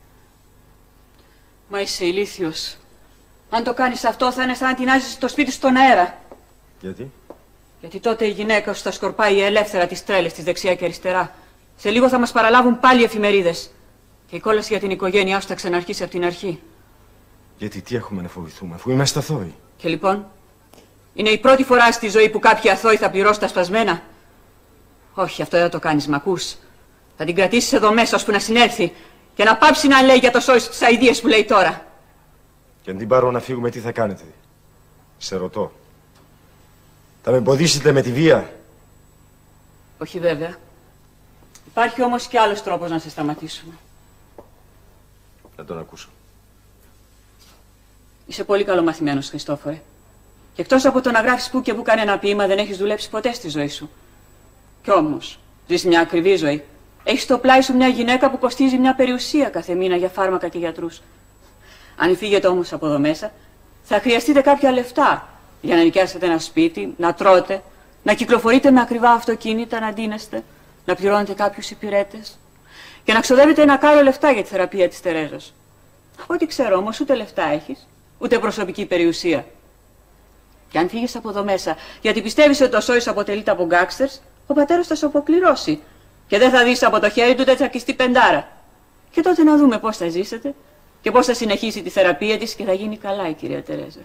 Μα είσαι ηλίθιος. Αν το κάνεις αυτό θα είναι σαν να τεινάζεις το σπίτι στον αέρα. Γιατί? Γιατί τότε η γυναίκα σου θα σκορπάει ελεύθερα τις τρέλες της δεξιά και αριστερά. Σε λίγο θα μας παραλάβουν πάλι οι εφημερίδες. Και η κόλαση για την οικογένειά σου θα ξαναρχίσει από την αρχή. Γιατί τι έχουμε να φοβηθούμε, αφού είμαστε αθώοι? Και λοιπόν, είναι η πρώτη φορά στη ζωή που κάποιοι αθώοι θα πληρώσουν τα σπασμένα? Όχι, αυτό δεν θα το κάνεις, μ' ακούς? Θα την κρατήσεις εδώ μέσα ώσπου να συνέλθει και να πάψει να λέει για το σώει τις αηδίες που λέει τώρα. Και αν την πάρω να φύγουμε, τι θα κάνετε? Σε ρωτώ. Θα με εμποδίσετε με τη βία? Όχι βέβαια. Υπάρχει όμως και άλλος τρόπος να σε σταματήσουμε. Να τον ακούσω. Είσαι πολύ καλομαθημένος, Χριστόφορε. Και εκτός από το να γράφεις που και που κανένα ποίημα, δεν έχεις δουλέψει ποτέ στη ζωή σου. Κι όμως, ζεις μια ακριβή ζωή. Έχεις στο πλάι σου μια γυναίκα που κοστίζει μια περιουσία κάθε μήνα για φάρμακα και γιατρούς. Αν φύγετε όμως από εδώ μέσα, θα χρειαστείτε κάποια λεφτά για να νοικιάσετε ένα σπίτι, να τρώτε, να κυκλοφορείτε με ακριβά αυτοκίνητα, να ντύνεστε, να πληρώνετε κάποιους υπηρέτες και να ξοδεύετε ένα κάρο λεφτά για τη θεραπεία της Τερέζας. Από ό,τι ξέρω όμως, ούτε λεφτά έχεις, ούτε προσωπική περιουσία. Και αν φύγεις από εδώ μέσα, γιατί πιστεύεις ότι το σόι σου αποτελείται από γκάξτερς, ο πατέρας θα σου αποκληρώσει και δεν θα δεις από το χέρι του ούτε τσακιστή πεντάρα. Και τότε να δούμε πώς θα ζήσετε και πώς θα συνεχίσει τη θεραπεία της και θα γίνει καλά η κυρία Τερέζα.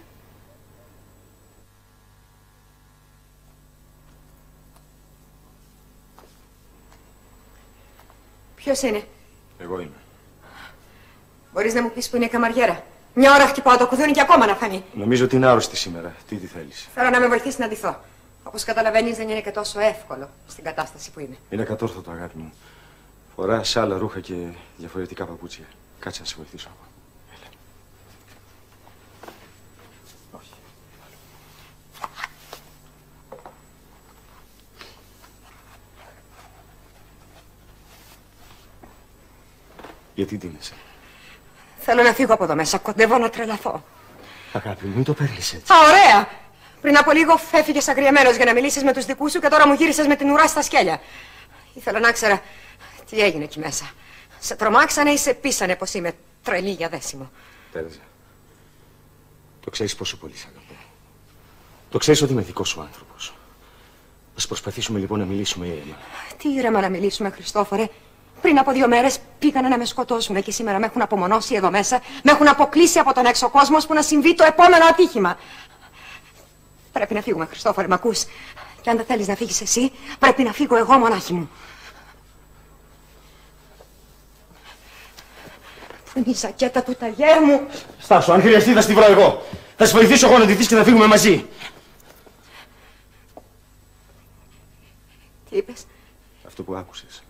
Ποιος είναι? Εγώ είμαι. Μπορείς να μου πεις που είναι η καμαριέρα? Μια ώρα χτυπάω το κουδούνι και ακόμα να φανεί. Νομίζω ότι είναι άρρωστη σήμερα. Τι θέλεις? Θέλω να με βοηθήσει να ντυθώ. Όπως καταλαβαίνεις, δεν είναι και τόσο εύκολο στην κατάσταση που είμαι. Είναι κατόρθωτο, αγάπη μου. Φοράς άλλα ρούχα και διαφορετικά παπούτσια. Κάτσε να σε βοηθήσω. Έλα. Όχι. Γιατί ντύνεσαι? Θέλω να φύγω από εδώ μέσα. Κοντεύω να τρελαθώ. Αγάπη μου, μην το παίρνεις έτσι. Α, ωραία! Πριν από λίγο έφυγες αγριεμένος για να μιλήσεις με τους δικούς σου και τώρα μου γύρισες με την ουρά στα σκέλια. Ήθελα να ξέρω τι έγινε εκεί μέσα. Σε τρομάξανε ή σε πείσανε πως είμαι τρελή για δέσιμο? Τέρεζα, το ξέρεις πόσο πολύ σ' αγαπώ. Το ξέρεις ότι είμαι δικός σου άνθρωπος. Ας προσπαθήσουμε λοιπόν να μιλήσουμε ήρεμα. Τι ήρεμα να μιλήσουμε, Χριστόφορε? Πριν από 2 μέρες πήγανε να με σκοτώσουν και σήμερα με έχουν απομονώσει εδώ μέσα. Με έχουν αποκλείσει από τον έξω κόσμο που να συμβεί το επόμενο ατύχημα. Πρέπει να φύγουμε, Χριστόφορε, μ' ακούς? Και αν δεν θέλεις να φύγεις εσύ, πρέπει να φύγω εγώ μονάχη μου. Πού είναι η ζακέτα του ταγέρ μου? Στάσου, αν χρειαστεί θα στη βρω εγώ. Θα σε βοηθήσω εγώ να ντυθείς και θα φύγουμε μαζί. Τι είπες? Αυτό που άκουσες.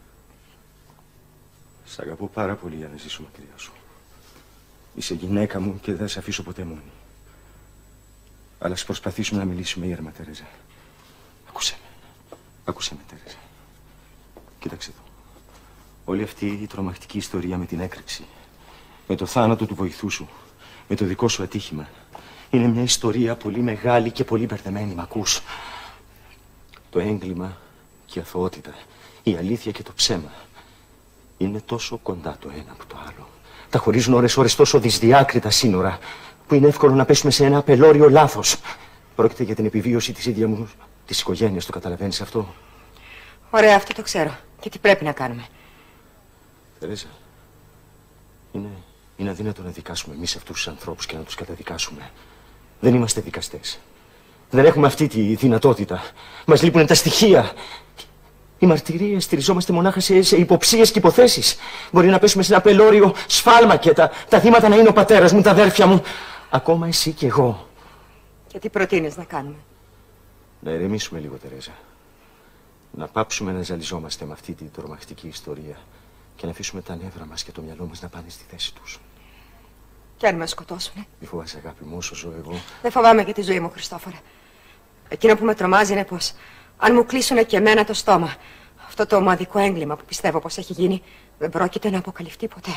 Σ' αγαπώ πάρα πολύ για να ζήσω μακριά σου. Είσαι γυναίκα μου και δεν θα σε αφήσω ποτέ μόνη. Αλλά ας προσπαθήσουμε να μιλήσουμε ήρεμα, Τερέζα. Άκουσε με. Άκουσε με, Τερέζα. Κοίταξε εδώ. Όλη αυτή η τρομακτική ιστορία με την έκρηξη, με το θάνατο του βοηθού σου, με το δικό σου ατύχημα, είναι μια ιστορία πολύ μεγάλη και πολύ μπερδεμένη, μ' ακούς? Το έγκλημα και η αθωότητα, η αλήθεια και το ψέμα είναι τόσο κοντά το ένα από το άλλο. Τα χωρίζουν ώρες-ώρες τόσο δυσδιάκριτα σύνορα που είναι εύκολο να πέσουμε σε ένα απελώριο λάθος. Πρόκειται για την επιβίωση της ίδια μου της οικογένειας, το καταλαβαίνεις αυτό? Ωραία, αυτό το ξέρω. Και τι πρέπει να κάνουμε? Τερέζα, είναι αδύνατο να δικάσουμε εμείς αυτούς τους ανθρώπους και να τους καταδικάσουμε. Δεν είμαστε δικαστές. Δεν έχουμε αυτή τη δυνατότητα. Μας λείπουν τα στοιχεία. Οι μαρτυρίες στηριζόμαστε μονάχα σε υποψίες και υποθέσεις. Μπορεί να πέσουμε σε ένα πελώριο σφάλμα και τα θύματα να είναι ο πατέρας μου, τα αδέρφια μου. Ακόμα εσύ και εγώ. Και τι προτείνεις να κάνουμε? Να ηρεμήσουμε λίγο, Τερέζα. Να πάψουμε να ζαλιζόμαστε με αυτή την τρομακτική ιστορία και να αφήσουμε τα νεύρα μας και το μυαλό μας να πάνε στη θέση τους. Και αν με σκοτώσουνε? Μη φοβάσαι, αγάπη μου, όσο ζω εγώ. Δεν φοβάμαι για τη ζωή μου, Χριστόφορε. Εκείνο που με τρομάζει είναι πως αν μου κλείσουνε και εμένα το στόμα, αυτό το ομαδικό έγκλημα που πιστεύω πως έχει γίνει δεν πρόκειται να αποκαλυφθεί ποτέ.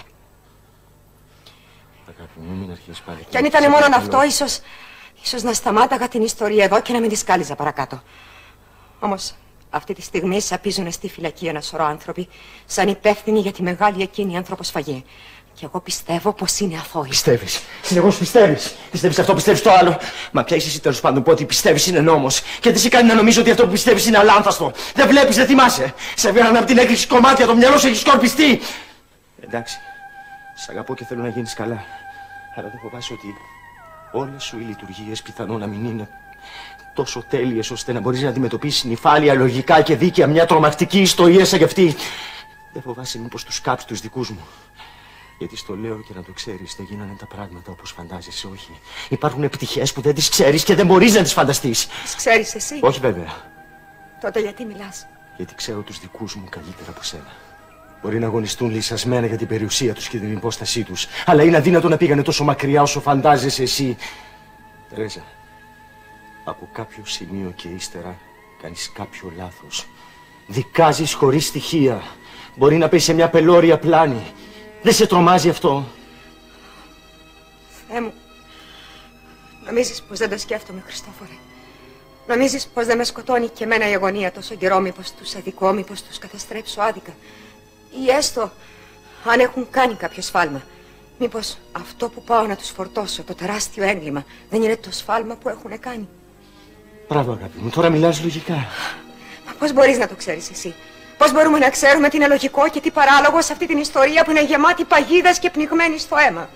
Αγάπη μου, μην αρχίσεις πάλι. Και αν ήταν μόνο αυτό, ίσως να σταμάταγα την ιστορία εδώ και να μην τη σκάλιζα παρακάτω. Όμως αυτή τη στιγμή σαπίζουν στη φυλακή ένα σωρό άνθρωποι σαν υπεύθυνοι για τη μεγάλη εκείνη ανθρωποσφαγή. Και εγώ πιστεύω πως είναι αθώοι. Πιστεύεις? Συνεχώς πιστεύεις? Πιστεύεις αυτό, πιστεύεις το άλλο? Μα ποια είσαι εσύ τέλος πάντων που ό,τι πιστεύεις είναι νόμος? Και τι σε κάνει να νομίζω ότι αυτό που πιστεύεις είναι αλάνθαστο? Δεν βλέπεις, δεν θυμάσαι? Σε βγαίνανε από την έκρηξη κομμάτια, το μυαλό σου έχει σκορπιστεί. Εντάξει, σ' αγαπώ και θέλω να γίνεις καλά. Αλλά δεν φοβάσαι ότι όλες σου οι λειτουργίες πιθανόν να μην είναι τόσο τέλειες ώστε να μπορείς να αντιμετωπίσεις νυφάλια, λογικά και δίκαια μια τρομακτική ιστορία σαν κι αυτή? Δεν φοβάσαι μήπως τους κάψεις τους δικούς μου? Γιατί στο λέω και να το ξέρεις, δεν γίνανε τα πράγματα όπως φαντάζεσαι, όχι. Υπάρχουν επιτυχίες που δεν τις ξέρεις και δεν μπορείς να τις φανταστείς. Τις ξέρεις εσύ? Όχι βέβαια. Τότε γιατί μιλάς? Γιατί ξέρω τους δικούς μου καλύτερα από σένα. Μπορεί να αγωνιστούν λυσασμένα για την περιουσία τους και την υπόστασή τους. Αλλά είναι αδύνατο να πήγανε τόσο μακριά όσο φαντάζεσαι εσύ. Τερέζα, από κάποιο σημείο και ύστερα κάνεις κάποιο λάθος. Δικάζεις χωρίς στοιχεία. Μπορεί να πέσει σε μια πελώρια πλάνη. Δεν σε τρομάζει αυτό? Θεέ μου, νομίζεις πως δεν το σκέφτομαι, Χριστόφορε? Νομίζεις πως δεν με σκοτώνει και εμένα η αγωνία τόσο καιρό? Μήπως τους αδικώ, μήπως τους καταστρέψω άδικα? Ή έστω αν έχουν κάνει κάποιο σφάλμα. Μήπως αυτό που πάω να τους φορτώσω, το τεράστιο έγκλημα, δεν είναι το σφάλμα που έχουν κάνει? Μπράβο, αγάπη μου, τώρα μιλάς λογικά. Μα πώς μπορείς να το ξέρεις εσύ? Πώς μπορούμε να ξέρουμε τι είναι λογικό και τι παράλογο σε αυτή την ιστορία που είναι γεμάτη παγίδας και πνιγμένη στο αίμα?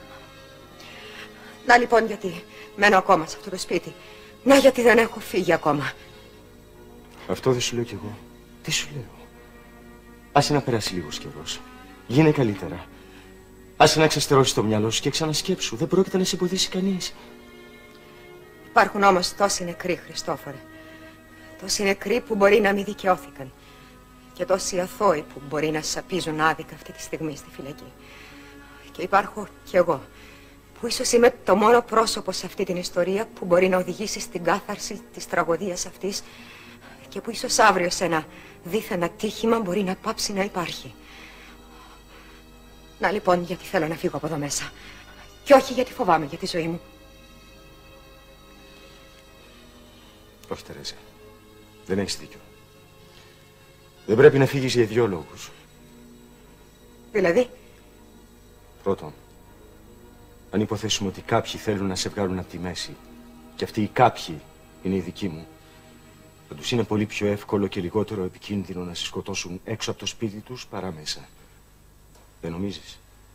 Να λοιπόν γιατί μένω ακόμα σε αυτό το σπίτι. Να γιατί δεν έχω φύγει ακόμα. Αυτό δεν σου λέω κι εγώ. Τι σου λέω? Άσε να περάσει λίγος καιρός. Γίνε καλύτερα. Άσε να ξεστερώσεις το μυαλό σου και ξανασκέψου. Δεν πρόκειται να σε βοηθήσει κανείς. Υπάρχουν όμως τόσοι νεκροί, Χριστόφορε. Τόσοι νεκροί που μπορεί να μην δικαιώθηκαν. Και τόσοι αθώοι που μπορεί να σαπίζουν άδικα αυτή τη στιγμή στη φυλακή. Και υπάρχω κι εγώ, που ίσως είμαι το μόνο πρόσωπο σε αυτή την ιστορία που μπορεί να οδηγήσει στην κάθαρση της τραγωδίας αυτής και που ίσως αύριο σε ένα δίθεν ατύχημα μπορεί να πάψει να υπάρχει. Να λοιπόν γιατί θέλω να φύγω από εδώ μέσα. Και όχι γιατί φοβάμαι για τη ζωή μου. Όχι, Τερέζα. Δεν έχεις δίκιο. Δεν πρέπει να φύγεις για δύο λόγους. Δηλαδή? Πρώτον, αν υποθέσουμε ότι κάποιοι θέλουν να σε βγάλουν από τη μέση και αυτοί οι κάποιοι είναι οι δικοί μου, θα τους είναι πολύ πιο εύκολο και λιγότερο επικίνδυνο να σε σκοτώσουν έξω από το σπίτι τους παρά μέσα. Δεν νομίζεις?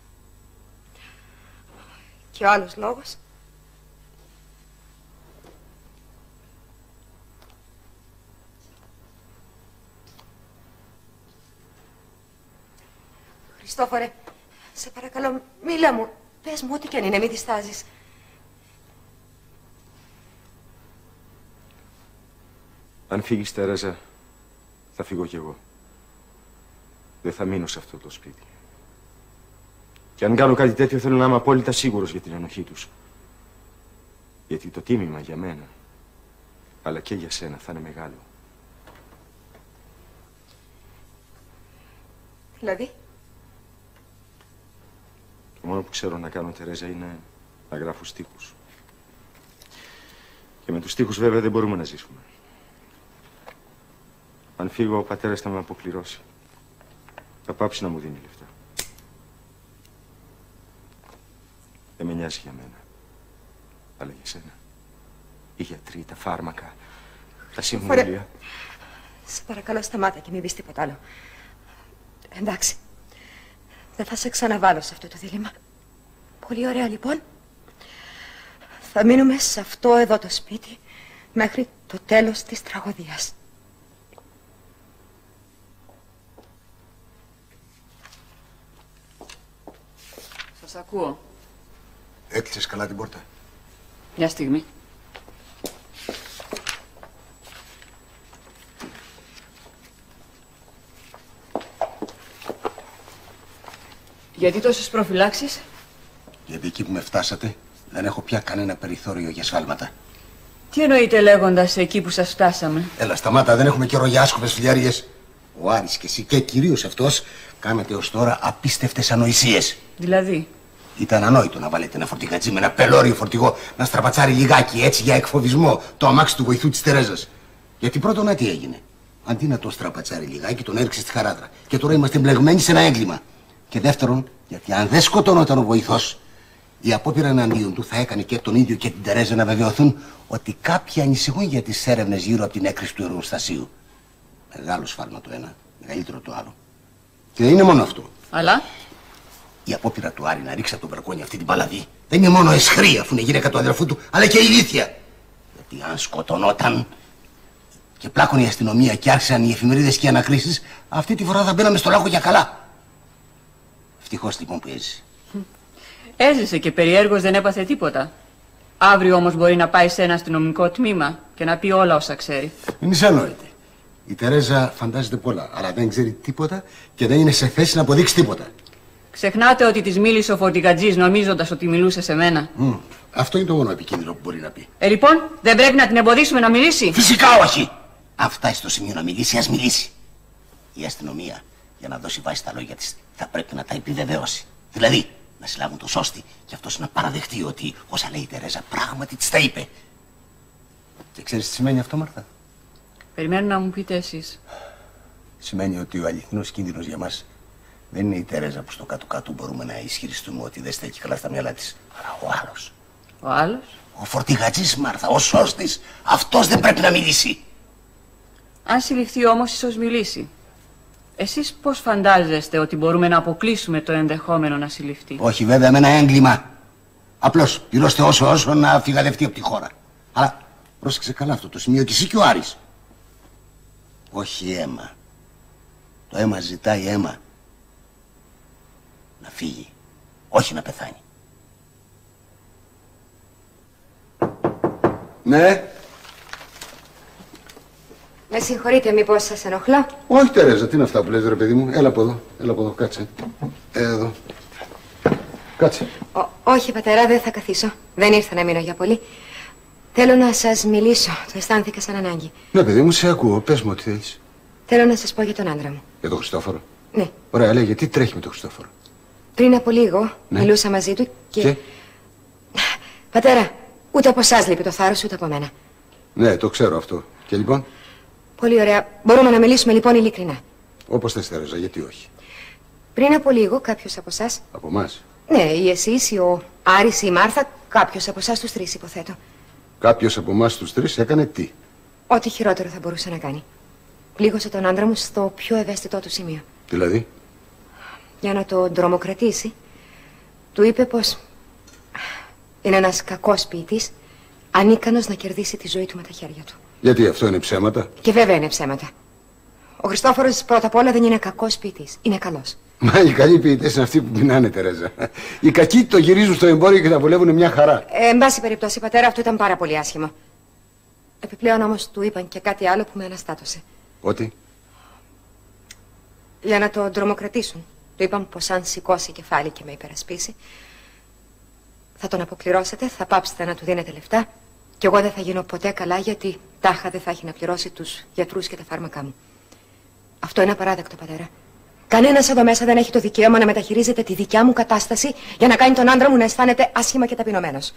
Και ο άλλος λόγος? Χριστόφορε, σε παρακαλώ, μίλα μου. Πες μου ό,τι κι αν είναι, μην διστάζεις. Αν φύγεις, Τερέζα, θα φύγω κι εγώ. Δεν θα μείνω σε αυτό το σπίτι. Και αν κάνω κάτι τέτοιο θέλω να είμαι απόλυτα σίγουρος για την ενοχή τους. Γιατί το τίμημα για μένα, αλλά και για σένα, θα είναι μεγάλο. Δηλαδή? Το μόνο που ξέρω να κάνω, Τερέζα, είναι να γράφω στίχους. Και με τους στίχους βέβαια δεν μπορούμε να ζήσουμε. Αν φύγω, ο πατέρας θα με αποκληρώσει. Θα πάψει να μου δίνει λεφτά. Δεν με νοιάζει για μένα. Αλλά για σένα. Οι γιατροί, τα φάρμακα, τα συμβούλια. Σε παρακαλώ σταμάτα και μην πεις τίποτα άλλο. Εντάξει. Δεν θα σε ξαναβάλω σε αυτό το δίλημμα. Πολύ ωραία λοιπόν. Θα μείνουμε σε αυτό εδώ το σπίτι μέχρι το τέλος της τραγωδίας. Σας ακούω. Έκλεισες καλά την πόρτα? Μια στιγμή. Γιατί τόσες προφυλάξεις? Γιατί εκεί που με φτάσατε δεν έχω πια κανένα περιθώριο για σφάλματα. Τι εννοείτε λέγοντας εκεί που σας φτάσαμε? Έλα σταμάτα, δεν έχουμε καιρό για άσκοπες φιλιάριες. Ο Άρης και εσύ και κυρίως αυτός κάνετε ως τώρα απίστευτες ανοησίες. Δηλαδή? Ήταν ανόητο να βάλετε ένα φορτηγατζί με ένα πελώριο φορτηγό να στραπατσάρει λιγάκι έτσι για εκφοβισμό το αμάξι του βοηθού της Τερέζας. Γιατί πρώτον να τι έγινε? Αντί να το στραπατσάρει λιγάκι, τον έριξε στη χαράδρα. Και τώρα είμαστε μπλεγμένοι σε ένα έγκλημα. Και δεύτερον, γιατί αν δεν σκοτώνονταν ο βοηθός, η απόπειρα εναντίον του θα έκανε και τον ίδιο και την Τερέζα να βεβαιωθούν ότι κάποιοι ανησυχούν για τις έρευνες γύρω από την έκρηξη του εργοστασίου. Μεγάλο σφάλμα το ένα, μεγαλύτερο το άλλο. Και δεν είναι μόνο αυτό. Αλλά? Η απόπειρα του Άρη να ρίξει από τον μπαλκόνι αυτή την παλαβή δεν είναι μόνο αισχρή αφού είναι γυναίκα του αδερφού του, αλλά και ηλίθια. Γιατί αν σκοτωνόταν και πλάκωνε η αστυνομία και άρχισαν οι εφημερίδες και οι ανακρίσεις, αυτή τη φορά θα μπαίναμε στο λάκκο για καλά. Ευτυχώς λοιπόν που έζησε. Έζησε και περιέργως δεν έπαθε τίποτα. Αύριο όμως μπορεί να πάει σε ένα αστυνομικό τμήμα και να πει όλα όσα ξέρει. Μην είσαι ανόητη. Η Τερέζα φαντάζεται πολλά, αλλά δεν ξέρει τίποτα και δεν είναι σε θέση να αποδείξει τίποτα. Ξεχνάτε ότι της μίλησε ο φορτηγατζής νομίζοντας ότι μιλούσε σε μένα. Αυτό είναι το μόνο επικίνδυνο που μπορεί να πει. Λοιπόν, δεν πρέπει να την εμποδίσουμε να μιλήσει. Φυσικά όχι! Αν φτάσει στο σημείο να μιλήσει, ας μιλήσει. Η αστυνομία, για να δώσει βάση στα λόγια της, θα πρέπει να τα επιβεβαιώσει. Δηλαδή, να συλλάβουν το σώστη και αυτός να παραδεχτεί ότι όσα λέει η Τερέζα πράγματι της τα είπε. Και ξέρεις τι σημαίνει αυτό, Μάρθα? Περιμένω να μου πείτε εσείς. Σημαίνει ότι ο αληθινός κίνδυνος για μας δεν είναι η Τερέζα που στο κάτω-κάτω μπορούμε να ισχυριστούμε ότι δεν στέκει καλά στα μυαλά της, αλλά ο άλλος. Ο άλλος? Ο φορτηγατζής, Μάρθα, ο σώστης. Αυτός δεν πρέπει να μιλήσει. Αν συλληφθεί όμως, ίσως μιλήσει. Εσείς πώς φαντάζεστε ότι μπορούμε να αποκλείσουμε το ενδεχόμενο να συλληφθεί? Όχι βέβαια με ένα έγκλημα. Απλώς πληρώστε όσο να φυγαδευτεί από τη χώρα. Αλλά πρόσεξε καλά αυτό το σημείο και εσύ και ο Άρης. Όχι αίμα. Το αίμα ζητάει αίμα. Να φύγει, όχι να πεθάνει. Ναι. Με συγχωρείτε, μήπως σας ενοχλώ? Όχι, Τερέζα, τι είναι αυτά που λες, ρε παιδί μου? Έλα από εδώ, κάτσε. Εδώ. Κάτσε. Όχι, πατέρα, δεν θα καθίσω. Δεν ήρθα να μείνω για πολύ. Θέλω να σας μιλήσω. Το αισθάνθηκα σαν ανάγκη. Ναι, παιδί μου, σε ακούω. Πες μου ό,τι θέλεις. Θέλω να σας πω για τον άντρα μου. Για τον Χριστόφορο? Ναι. Ωραία, λέγε, τι τρέχει με τον Χριστόφορο? Πριν από λίγο μιλούσα μαζί του και... Πατέρα, ούτε από εσάς λείπει το θάρρος, ούτε από μένα. Ναι, το ξέρω αυτό. Και λοιπόν? Πολύ ωραία. Μπορούμε να μιλήσουμε λοιπόν ειλικρινά. Όπως θες, Τερέζα, γιατί όχι? Πριν από λίγο κάποιος από εσάς... Από εμάς? Ναι, ή εσείς, ή ο Άρης, ή η Μάρθα, κάποιος από εσάς τους τρεις, υποθέτω. Κάποιος από εμάς τους τρεις έκανε τι? Ό,τι χειρότερο θα μπορούσε να κάνει. Πλήγωσε τον άντρα μου στο πιο ευαίσθητό του σημείο. Δηλαδή? Για να τον τρομοκρατήσει, του είπε πως είναι ένας κακός ποιητής, ανίκανος να κερδίσει τη ζωή του με τα χέρια του. Γιατί αυτό είναι ψέματα? Και βέβαια είναι ψέματα. Ο Χριστόφορος πρώτα απ' όλα δεν είναι κακός ποιητής, είναι καλός. Μα οι καλοί ποιητές είναι αυτοί που πεινάνε, Τερέζα. Οι κακοί το γυρίζουν στο εμπόριο και τα βολεύουν μια χαρά. Εν πάση περιπτώσει, πατέρα, αυτό ήταν πάρα πολύ άσχημο. Επιπλέον όμως του είπαν και κάτι άλλο που με αναστάτωσε. Ότι? Για να τον τρομοκρατήσουν. Του είπαν πως αν σηκώσει κεφάλι και με υπερασπίσει, θα τον αποκληρώσετε, θα πάψετε να του δίνετε λεφτά και εγώ δεν θα γίνω ποτέ καλά γιατί τάχα δεν θα έχει να πληρώσει τους γιατρούς και τα φάρμακά μου. Αυτό είναι απαράδεκτο, πατέρα. Κανένας εδώ μέσα δεν έχει το δικαίωμα να μεταχειρίζεται τη δικιά μου κατάσταση για να κάνει τον άντρα μου να αισθάνεται άσχημα και ταπεινωμένος.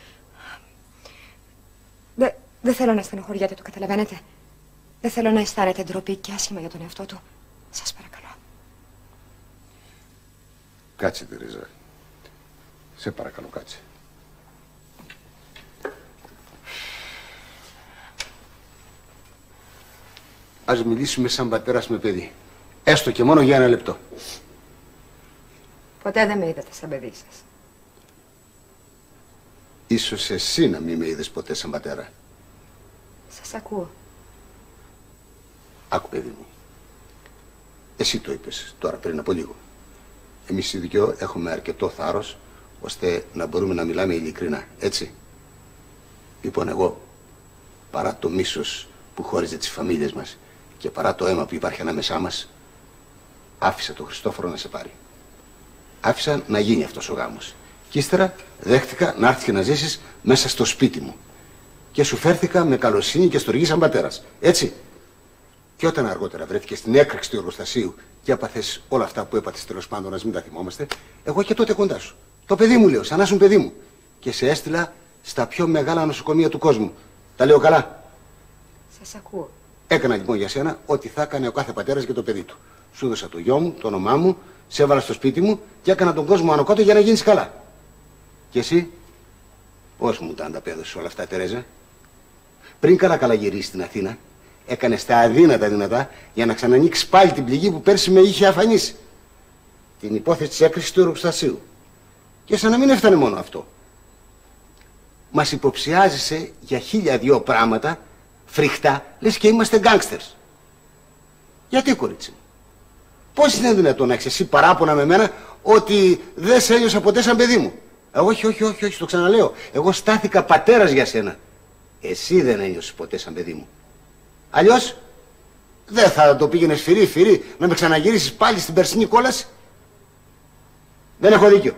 Δεν θέλω να στενοχωριέται, το καταλαβαίνετε. Δεν θέλω να αισθάνεται ντροπή και άσχημα για τον εαυτό του. Σας παρακαλώ. Κάτσε, Τερέζα. Σε παρακαλώ, κάτσε. Ας μιλήσουμε σαν πατέρας με παιδί. Έστω και μόνο για 1 λεπτό. Ποτέ δεν με είδατε σαν παιδί σας. Ίσως εσύ να μην με είδες ποτέ σαν πατέρα. Σας ακούω. Άκου, παιδί μου. Εσύ το είπες τώρα πριν από λίγο. Εμείς οι δυο έχουμε αρκετό θάρρος ώστε να μπορούμε να μιλάμε ειλικρινά, έτσι? Λοιπόν, εγώ, παρά το μίσος που χώριζε τις φαμίλιες μας και παρά το αίμα που υπάρχει ανάμεσά μας, άφησα τον Χριστόφορο να σε πάρει. Άφησα να γίνει αυτός ο γάμος. Και ύστερα δέχτηκα να έρθει και να ζήσεις μέσα στο σπίτι μου. Και σου φέρθηκα με καλοσύνη και στοργή σαν πατέρας, έτσι? Και όταν αργότερα βρέθηκε στην έκρηξη του εργοστασίου και έπαθες όλα αυτά που έπαθες, τέλος πάντων, ας μην τα θυμόμαστε, εγώ και τότε κοντά σου. Το παιδί μου, λέω, σαν να ήσουν παιδί μου. Και σε έστειλα στα πιο μεγάλα νοσοκομεία του κόσμου. Τα λέω καλά? Σας ακούω. Έκανα λοιπόν για σένα ό,τι θα έκανε ο κάθε πατέρας για το παιδί του. Σου έδωσα το γιο μου, το όνομά μου, σε έβαλα στο σπίτι μου και έκανα τον κόσμο άνω κάτω για να γίνεις καλά. Και εσύ, πώς μου τα ανταπέδωσες όλα αυτά, Τερέζα? Πριν καλά γυρίσεις στην Αθήνα, έκανες τα αδύνατα δυνατά για να ξανανοίξεις πάλι την πληγή που πέρσι με είχε αφανίσει. Την υπόθεση της έκρηξης του εργοστασίου. Και σαν να μην έφτανε μόνο αυτό. Μας υποψιάζεσαι για 1002 πράγματα φρικτά, λες και είμαστε γκάνγκστερς. Γιατί, κορίτσι μου? Πώς είναι δυνατόν να έχεις εσύ παράπονα με μένα ότι δεν σε ένιωσα ποτέ σαν παιδί μου? Όχι, το ξαναλέω. Εγώ στάθηκα πατέρας για σένα. Εσύ δεν ένιωσες ποτέ σαν παιδί μου. Αλλιώς, Δεν θα το πήγαινες φυρί να με ξαναγυρίσεις πάλι στην περσινή κόλαση? Δεν έχω δίκιο.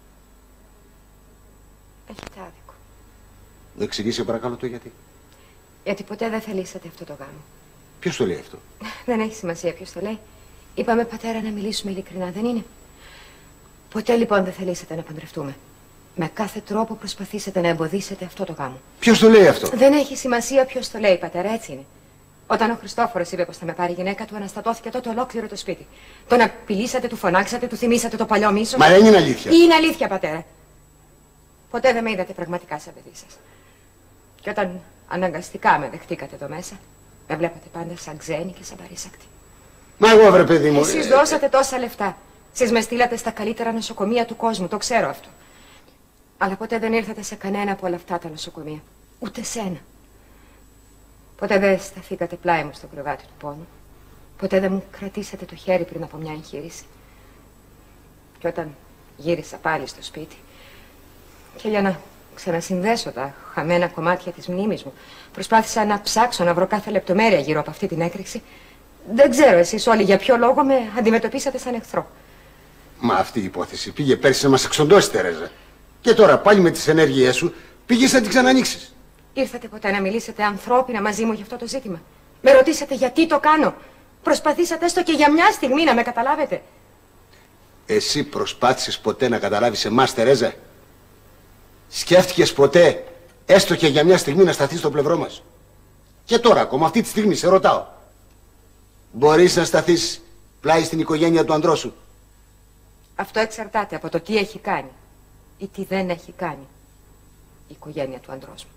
Έχετε άδικο. Μου εξηγήσει παρακαλώ το γιατί. Γιατί ποτέ δεν θελήσατε αυτό το γάμο. Ποιος το λέει αυτό? Δεν έχει σημασία ποιος το λέει. Είπαμε, πατέρα, να μιλήσουμε ειλικρινά, δεν είναι? Ποτέ λοιπόν δεν θελήσατε να παντρευτούμε. Με κάθε τρόπο προσπαθήσατε να εμποδίσετε αυτό το γάμο. Ποιος το λέει αυτό? Δεν έχει σημασία ποιος το λέει, πατέρα, έτσι είναι. Όταν ο Χριστόφορος είπε πως θα με πάρει η γυναίκα του, αναστατώθηκε τότε ολόκληρο το σπίτι. Τον απειλήσατε, του φωνάξατε, του θυμήσατε το παλιό μίσος. Μα δεν είναι αλήθεια. Είναι αλήθεια, πατέρα. Ποτέ δεν με είδατε πραγματικά σαν παιδί σας. Και όταν αναγκαστικά με δεχτήκατε εδώ μέσα, με βλέπατε πάντα σαν ξένη και σαν παρήσακτη. Μα εγώ, βρε παιδί μου. Εσείς δώσατε τόσα λεφτά. Εσείς με στείλατε στα καλύτερα νοσοκομεία του κόσμου, το ξέρω αυτό. Αλλά ποτέ δεν ήρθατε σε κανένα από όλα αυτά τα νοσοκομεία. Ούτε σε ένα. Ποτέ δεν σταθήκατε πλάι μου στο κρεβάτι του πόνου. Ποτέ δεν μου κρατήσατε το χέρι πριν από μια εγχείρηση. Και όταν γύρισα πάλι στο σπίτι, και για να ξανασυνδέσω τα χαμένα κομμάτια της μνήμης μου, προσπάθησα να ψάξω να βρω κάθε λεπτομέρεια γύρω από αυτή την έκρηξη. Δεν ξέρω εσείς όλοι για ποιο λόγο με αντιμετωπίσατε σαν εχθρό. Μα αυτή η υπόθεση πήγε πέρσι να μας εξοντώσει, Τερέζα. Και τώρα πάλι με τις ενέργειές σου πήγες να την ξανανοίξεις. Ήρθατε ποτέ να μιλήσετε ανθρώπινα μαζί μου για αυτό το ζήτημα? Με ρωτήσατε γιατί το κάνω? Προσπαθήσατε έστω και για μια στιγμή να με καταλάβετε? Εσύ προσπάθησες ποτέ να καταλάβεις εμάς, Τερέζα? Σκέφτηκες ποτέ έστω και για μια στιγμή να σταθείς στο πλευρό μας? Και τώρα ακόμα αυτή τη στιγμή σε ρωτάω, μπορείς να σταθείς πλάι στην οικογένεια του ανδρός σου? Αυτό εξαρτάται από το τι έχει κάνει ή τι δεν έχει κάνει η οικογένεια του ανδρός μου.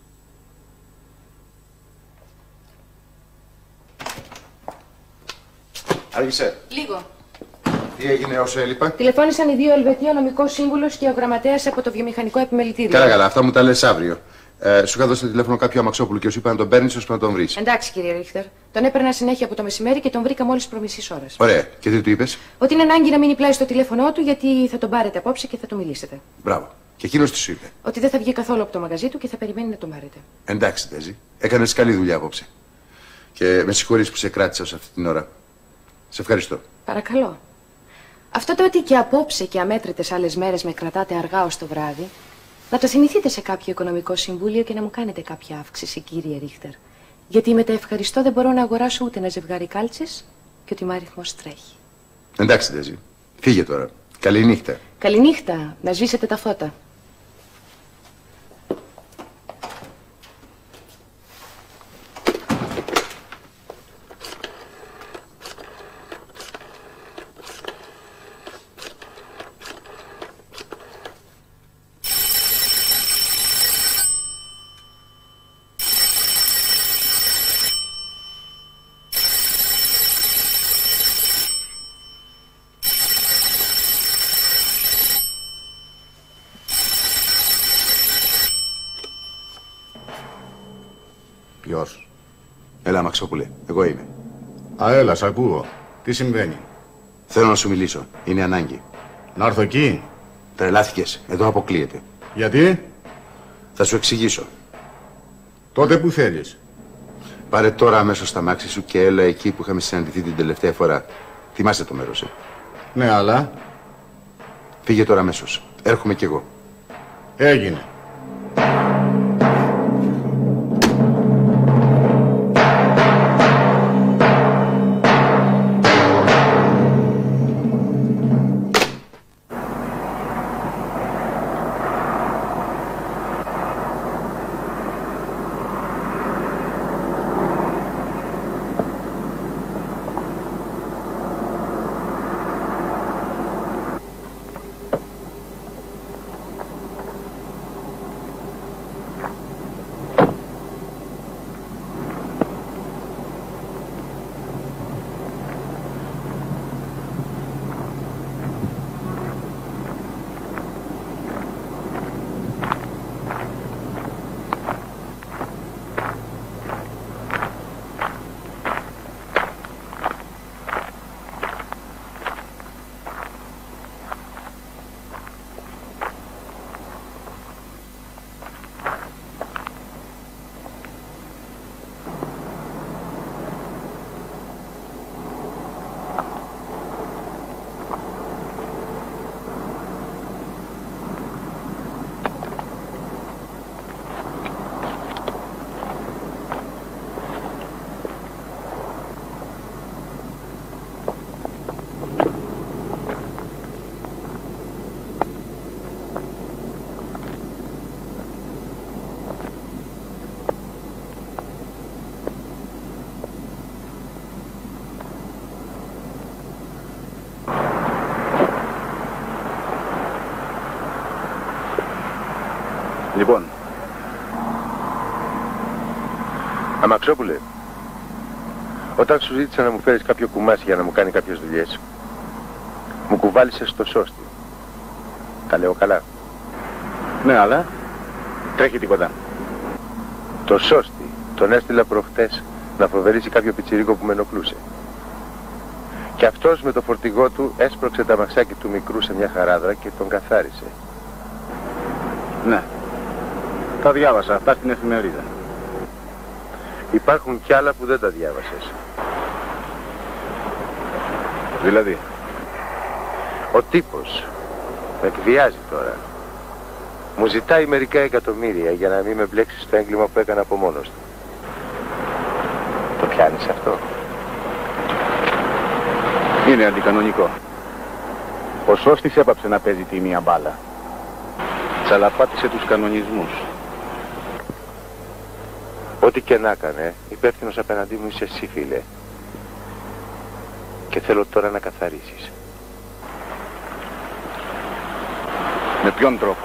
Άργησε. Λίγο. Τι έγινε όσο έλειπα? Τηλεφώνησαν οι δύο Ελβετοί, ο νομικός σύμβουλος και ο γραμματέας από το βιομηχανικό επιμελητήριο. Καλά, αυτά μου τα λες αύριο. Σου είχα δώσει το τηλέφωνο κάποιο Αμαξόπουλο και σου είπα να τον παίρνεις ώστε να τον βρεις. Εντάξει, κύριε Ρίχτερ. Τον έπαιρνα συνέχεια από το μεσημέρι και τον βρήκα μόλις προ μισής ώρας. Ωραία. Και τι του είπες? Ότι είναι ανάγκη να μείνει πλάι στο τηλέφωνό του γιατί θα τον πάρετε απόψε και θα του μιλήσετε. Μπράβο. Και εκείνος τι σου είπε? Ότι δεν θα βγει καθόλου από το μαγαζί του και θα περιμένει να τον πάρετε. Εντάξει, Τέζη. Έκανες καλή δουλειά απόψε. Και με συγχωρείς που σε κράτησα σε αυτή την ώρα. Σε ευχαριστώ. Παρακαλώ. Αυτό το ότι και απόψε και αμέτρητες άλλες μέρες με κρατάτε αργά ως το βράδυ, να το θυμηθείτε σε κάποιο οικονομικό συμβούλιο και να μου κάνετε κάποια αύξηση, κύριε Ρίχτερ. Γιατί με τα ευχαριστώ δεν μπορώ να αγοράσω ούτε ένα ζευγάρι κάλτσες και ότι ο αριθμός τρέχει. Εντάξει, Τέζη. Φύγε τώρα. Καληνύχτα. Καληνύχτα. Να σβήσετε τα φώτα. Ποιος? Έλα, Μαξόπουλε. Εγώ είμαι. Α, έλα, σ' ακούω. Τι συμβαίνει? Θέλω να σου μιλήσω. Είναι ανάγκη. Να έρθω εκεί? Τρελάθηκες. Εδώ αποκλείεται. Γιατί? Θα σου εξηγήσω. Τότε που θέλεις. Πάρε τώρα αμέσως τα μάξι σου και έλα εκεί που είχαμε συναντηθεί την τελευταία φορά. Θυμάσαι το μέρος, Ναι, αλλά... Φύγε τώρα αμέσως. Έρχομαι κι εγώ. Έγινε. Λοιπόν, Αμαξόπουλε, όταν σου ζήτησα να μου φέρεις κάποιο κουμάσι για να μου κάνει κάποιες δουλειές, μου κουβάλισες το σώστη. Τα λέω καλά? Ναι, αλλά τρέχει τίποτα. Το σώστη τον έστειλα προχτές να φοβερήσει κάποιο πιτσιρίκο που με ενοχλούσε. Και αυτός με το φορτηγό του έσπρωξε τα μαξάκι του μικρού σε μια χαράδρα και τον καθάρισε. Ναι. Τα διάβασα αυτά στην εφημερίδα. Υπάρχουν κι άλλα που δεν τα διάβασες. Δηλαδή? Ο τύπος με εκβιάζει τώρα. Μου ζητάει μερικά εκατομμύρια για να μην με μπλέξει στο έγκλημα που έκανα από μόνος του. Το πιάνεις αυτό? Είναι αντικανονικό. Ο Σώστης έπαψε να παίζει τη μία μπάλα. Τσαλαπάτησε τους κανονισμούς. Ό,τι και να έκανε, υπεύθυνος απέναντί μου είσαι εσύ, φίλε. Και θέλω τώρα να καθαρίσεις. Με ποιον τρόπο?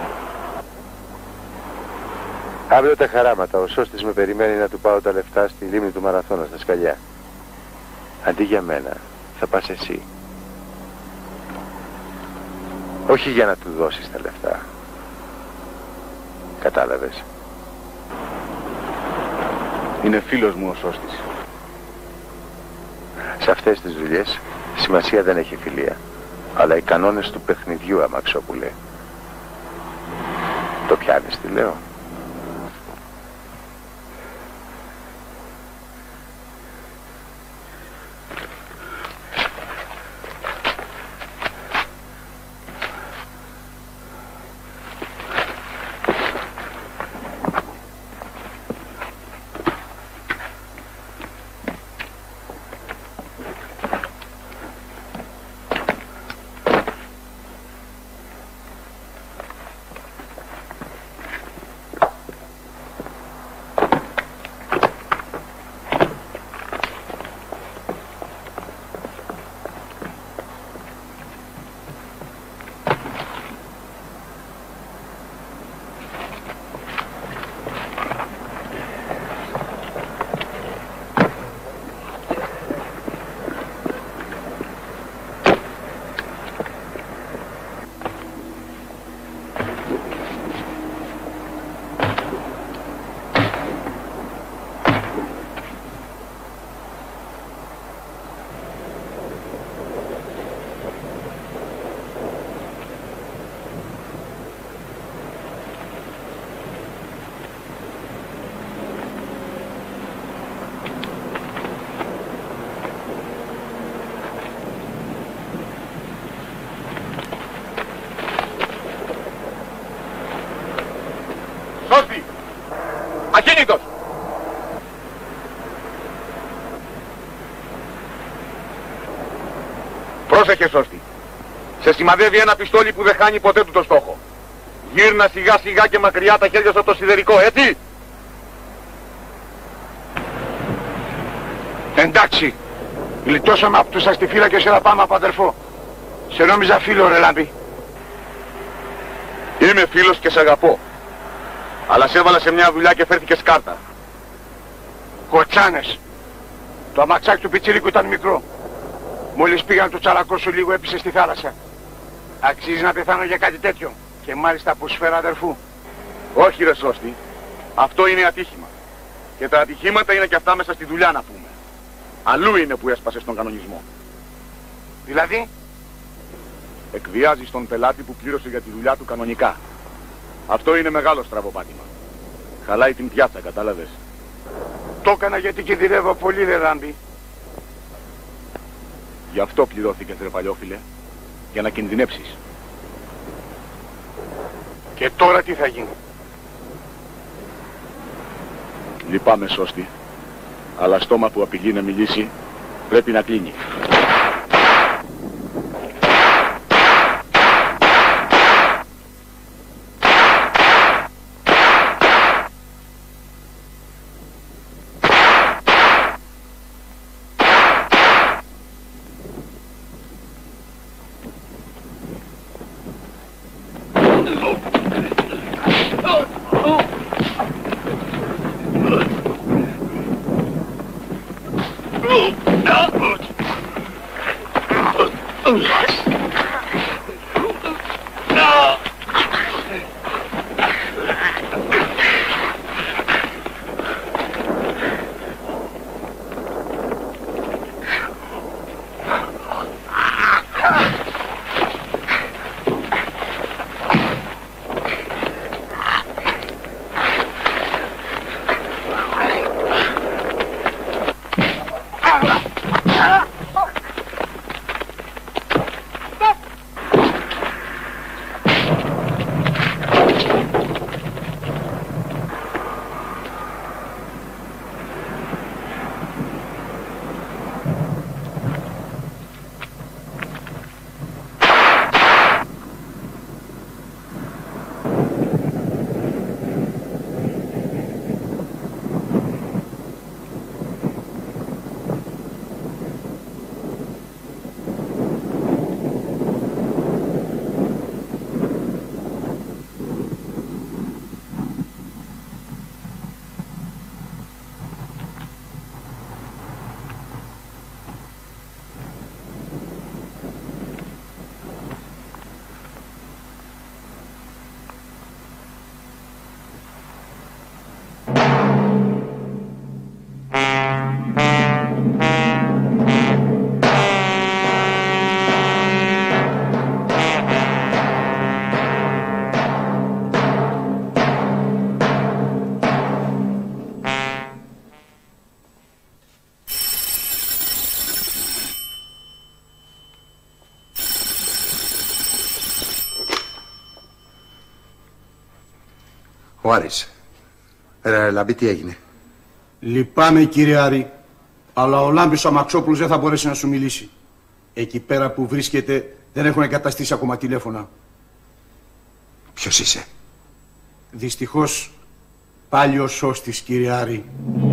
Αύριο τα χαράματα, ο Σώστης με περιμένει να του πάω τα λεφτά στη λίμνη του Μαραθώνα στα σκαλιά. Αντί για μένα, θα πας εσύ. Όχι για να του δώσεις τα λεφτά. Κατάλαβες? Είναι φίλος μου ο Σώστης. Σε αυτές τις δουλειές σημασία δεν έχει φιλία, αλλά οι κανόνες του παιχνιδιού, Αμαξόπουλε. Το πιάνεις τι λέω? Σώστη! Ακίνητος! Πρόσεχε, Σώστη. Σε σημαδεύει ένα πιστόλι που δεν χάνει ποτέ του το στόχο. Γύρνα σιγά σιγά και μακριά τα χέρια σου από το σιδερικό, έτσι! Εντάξει. Γλιτώσαμε από τους αστιφύλακες και να πάμε από αδερφό. Σε νόμιζα φίλο, ρε Λάμπη. Είμαι φίλος και σε αγαπώ. Αλλά σε έβαλα σε μια δουλειά και φέρθηκες κάρτα. Κοτσάνες. Το αμαξάκι του πιτσιρίκου ήταν μικρό. Μόλις πήγαν το τσαλακό σου λίγο έπισε στη θάλασσα. Αξίζει να πεθάνω για κάτι τέτοιο. Και μάλιστα από σφαίρα αδερφού. Όχι ρε Σώστη. Αυτό είναι ατύχημα. Και τα ατυχήματα είναι και αυτά μέσα στη δουλειά να πούμε. Αλλού είναι που έσπασες τον κανονισμό. Δηλαδή? Εκβιάζεις τον πελάτη που πλήρωσε για τη δουλειά του κανονικά. Αυτό είναι μεγάλο στραβοπάτημα. Χαλάει την πιάτσα, κατάλαβες. Το έκανα γιατί κινδυνεύω πολύ, ρε Ράμπη. Γι' αυτό πληρώθηκες, ρε παλιόφιλε. Για να κινδυνεύσεις. Και τώρα τι θα γίνει? Λυπάμαι, Σώστη. Αλλά στόμα που απειλεί να μιλήσει πρέπει να κλείνει. Ο Άρης. Ρε Λαμπή, τι έγινε? Λυπάμαι κύριε Άρη, αλλά ο Λάμπης ο Αμαξόπουλος δεν θα μπορέσει να σου μιλήσει. Εκεί πέρα που βρίσκεται δεν έχουν εγκαταστήσει ακόμα τηλέφωνα. Ποιος είσαι? Δυστυχώς πάλι ο σώστης κύριε Άρη.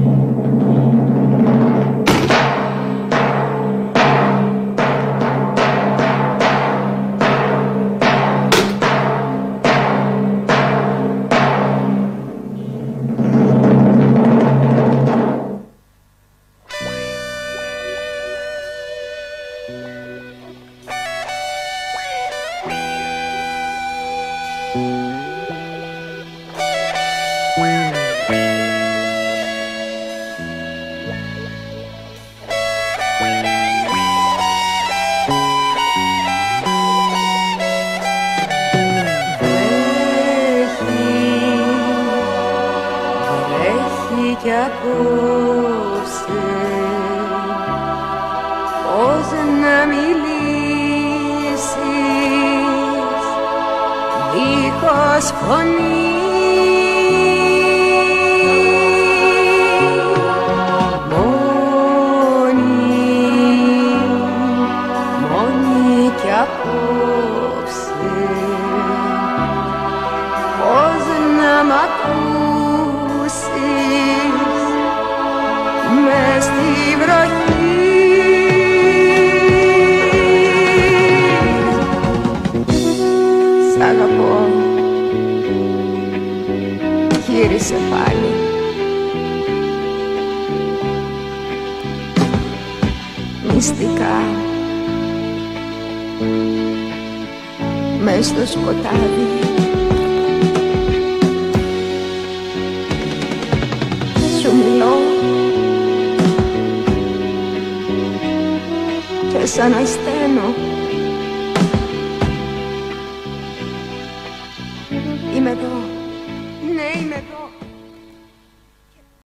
κι απόψε πώς να μιλήσεις δίχως φωνή. Μόνη κι απόψε πώς να μ' ακούσεις μες στη βροχή. Σ' αγαπώ, γύρισε πάλι. Μυστικά μες στο σκοτάδι σου μιλώ και σαν ασθένω. Είμαι εδώ, ναι είμαι εδώ.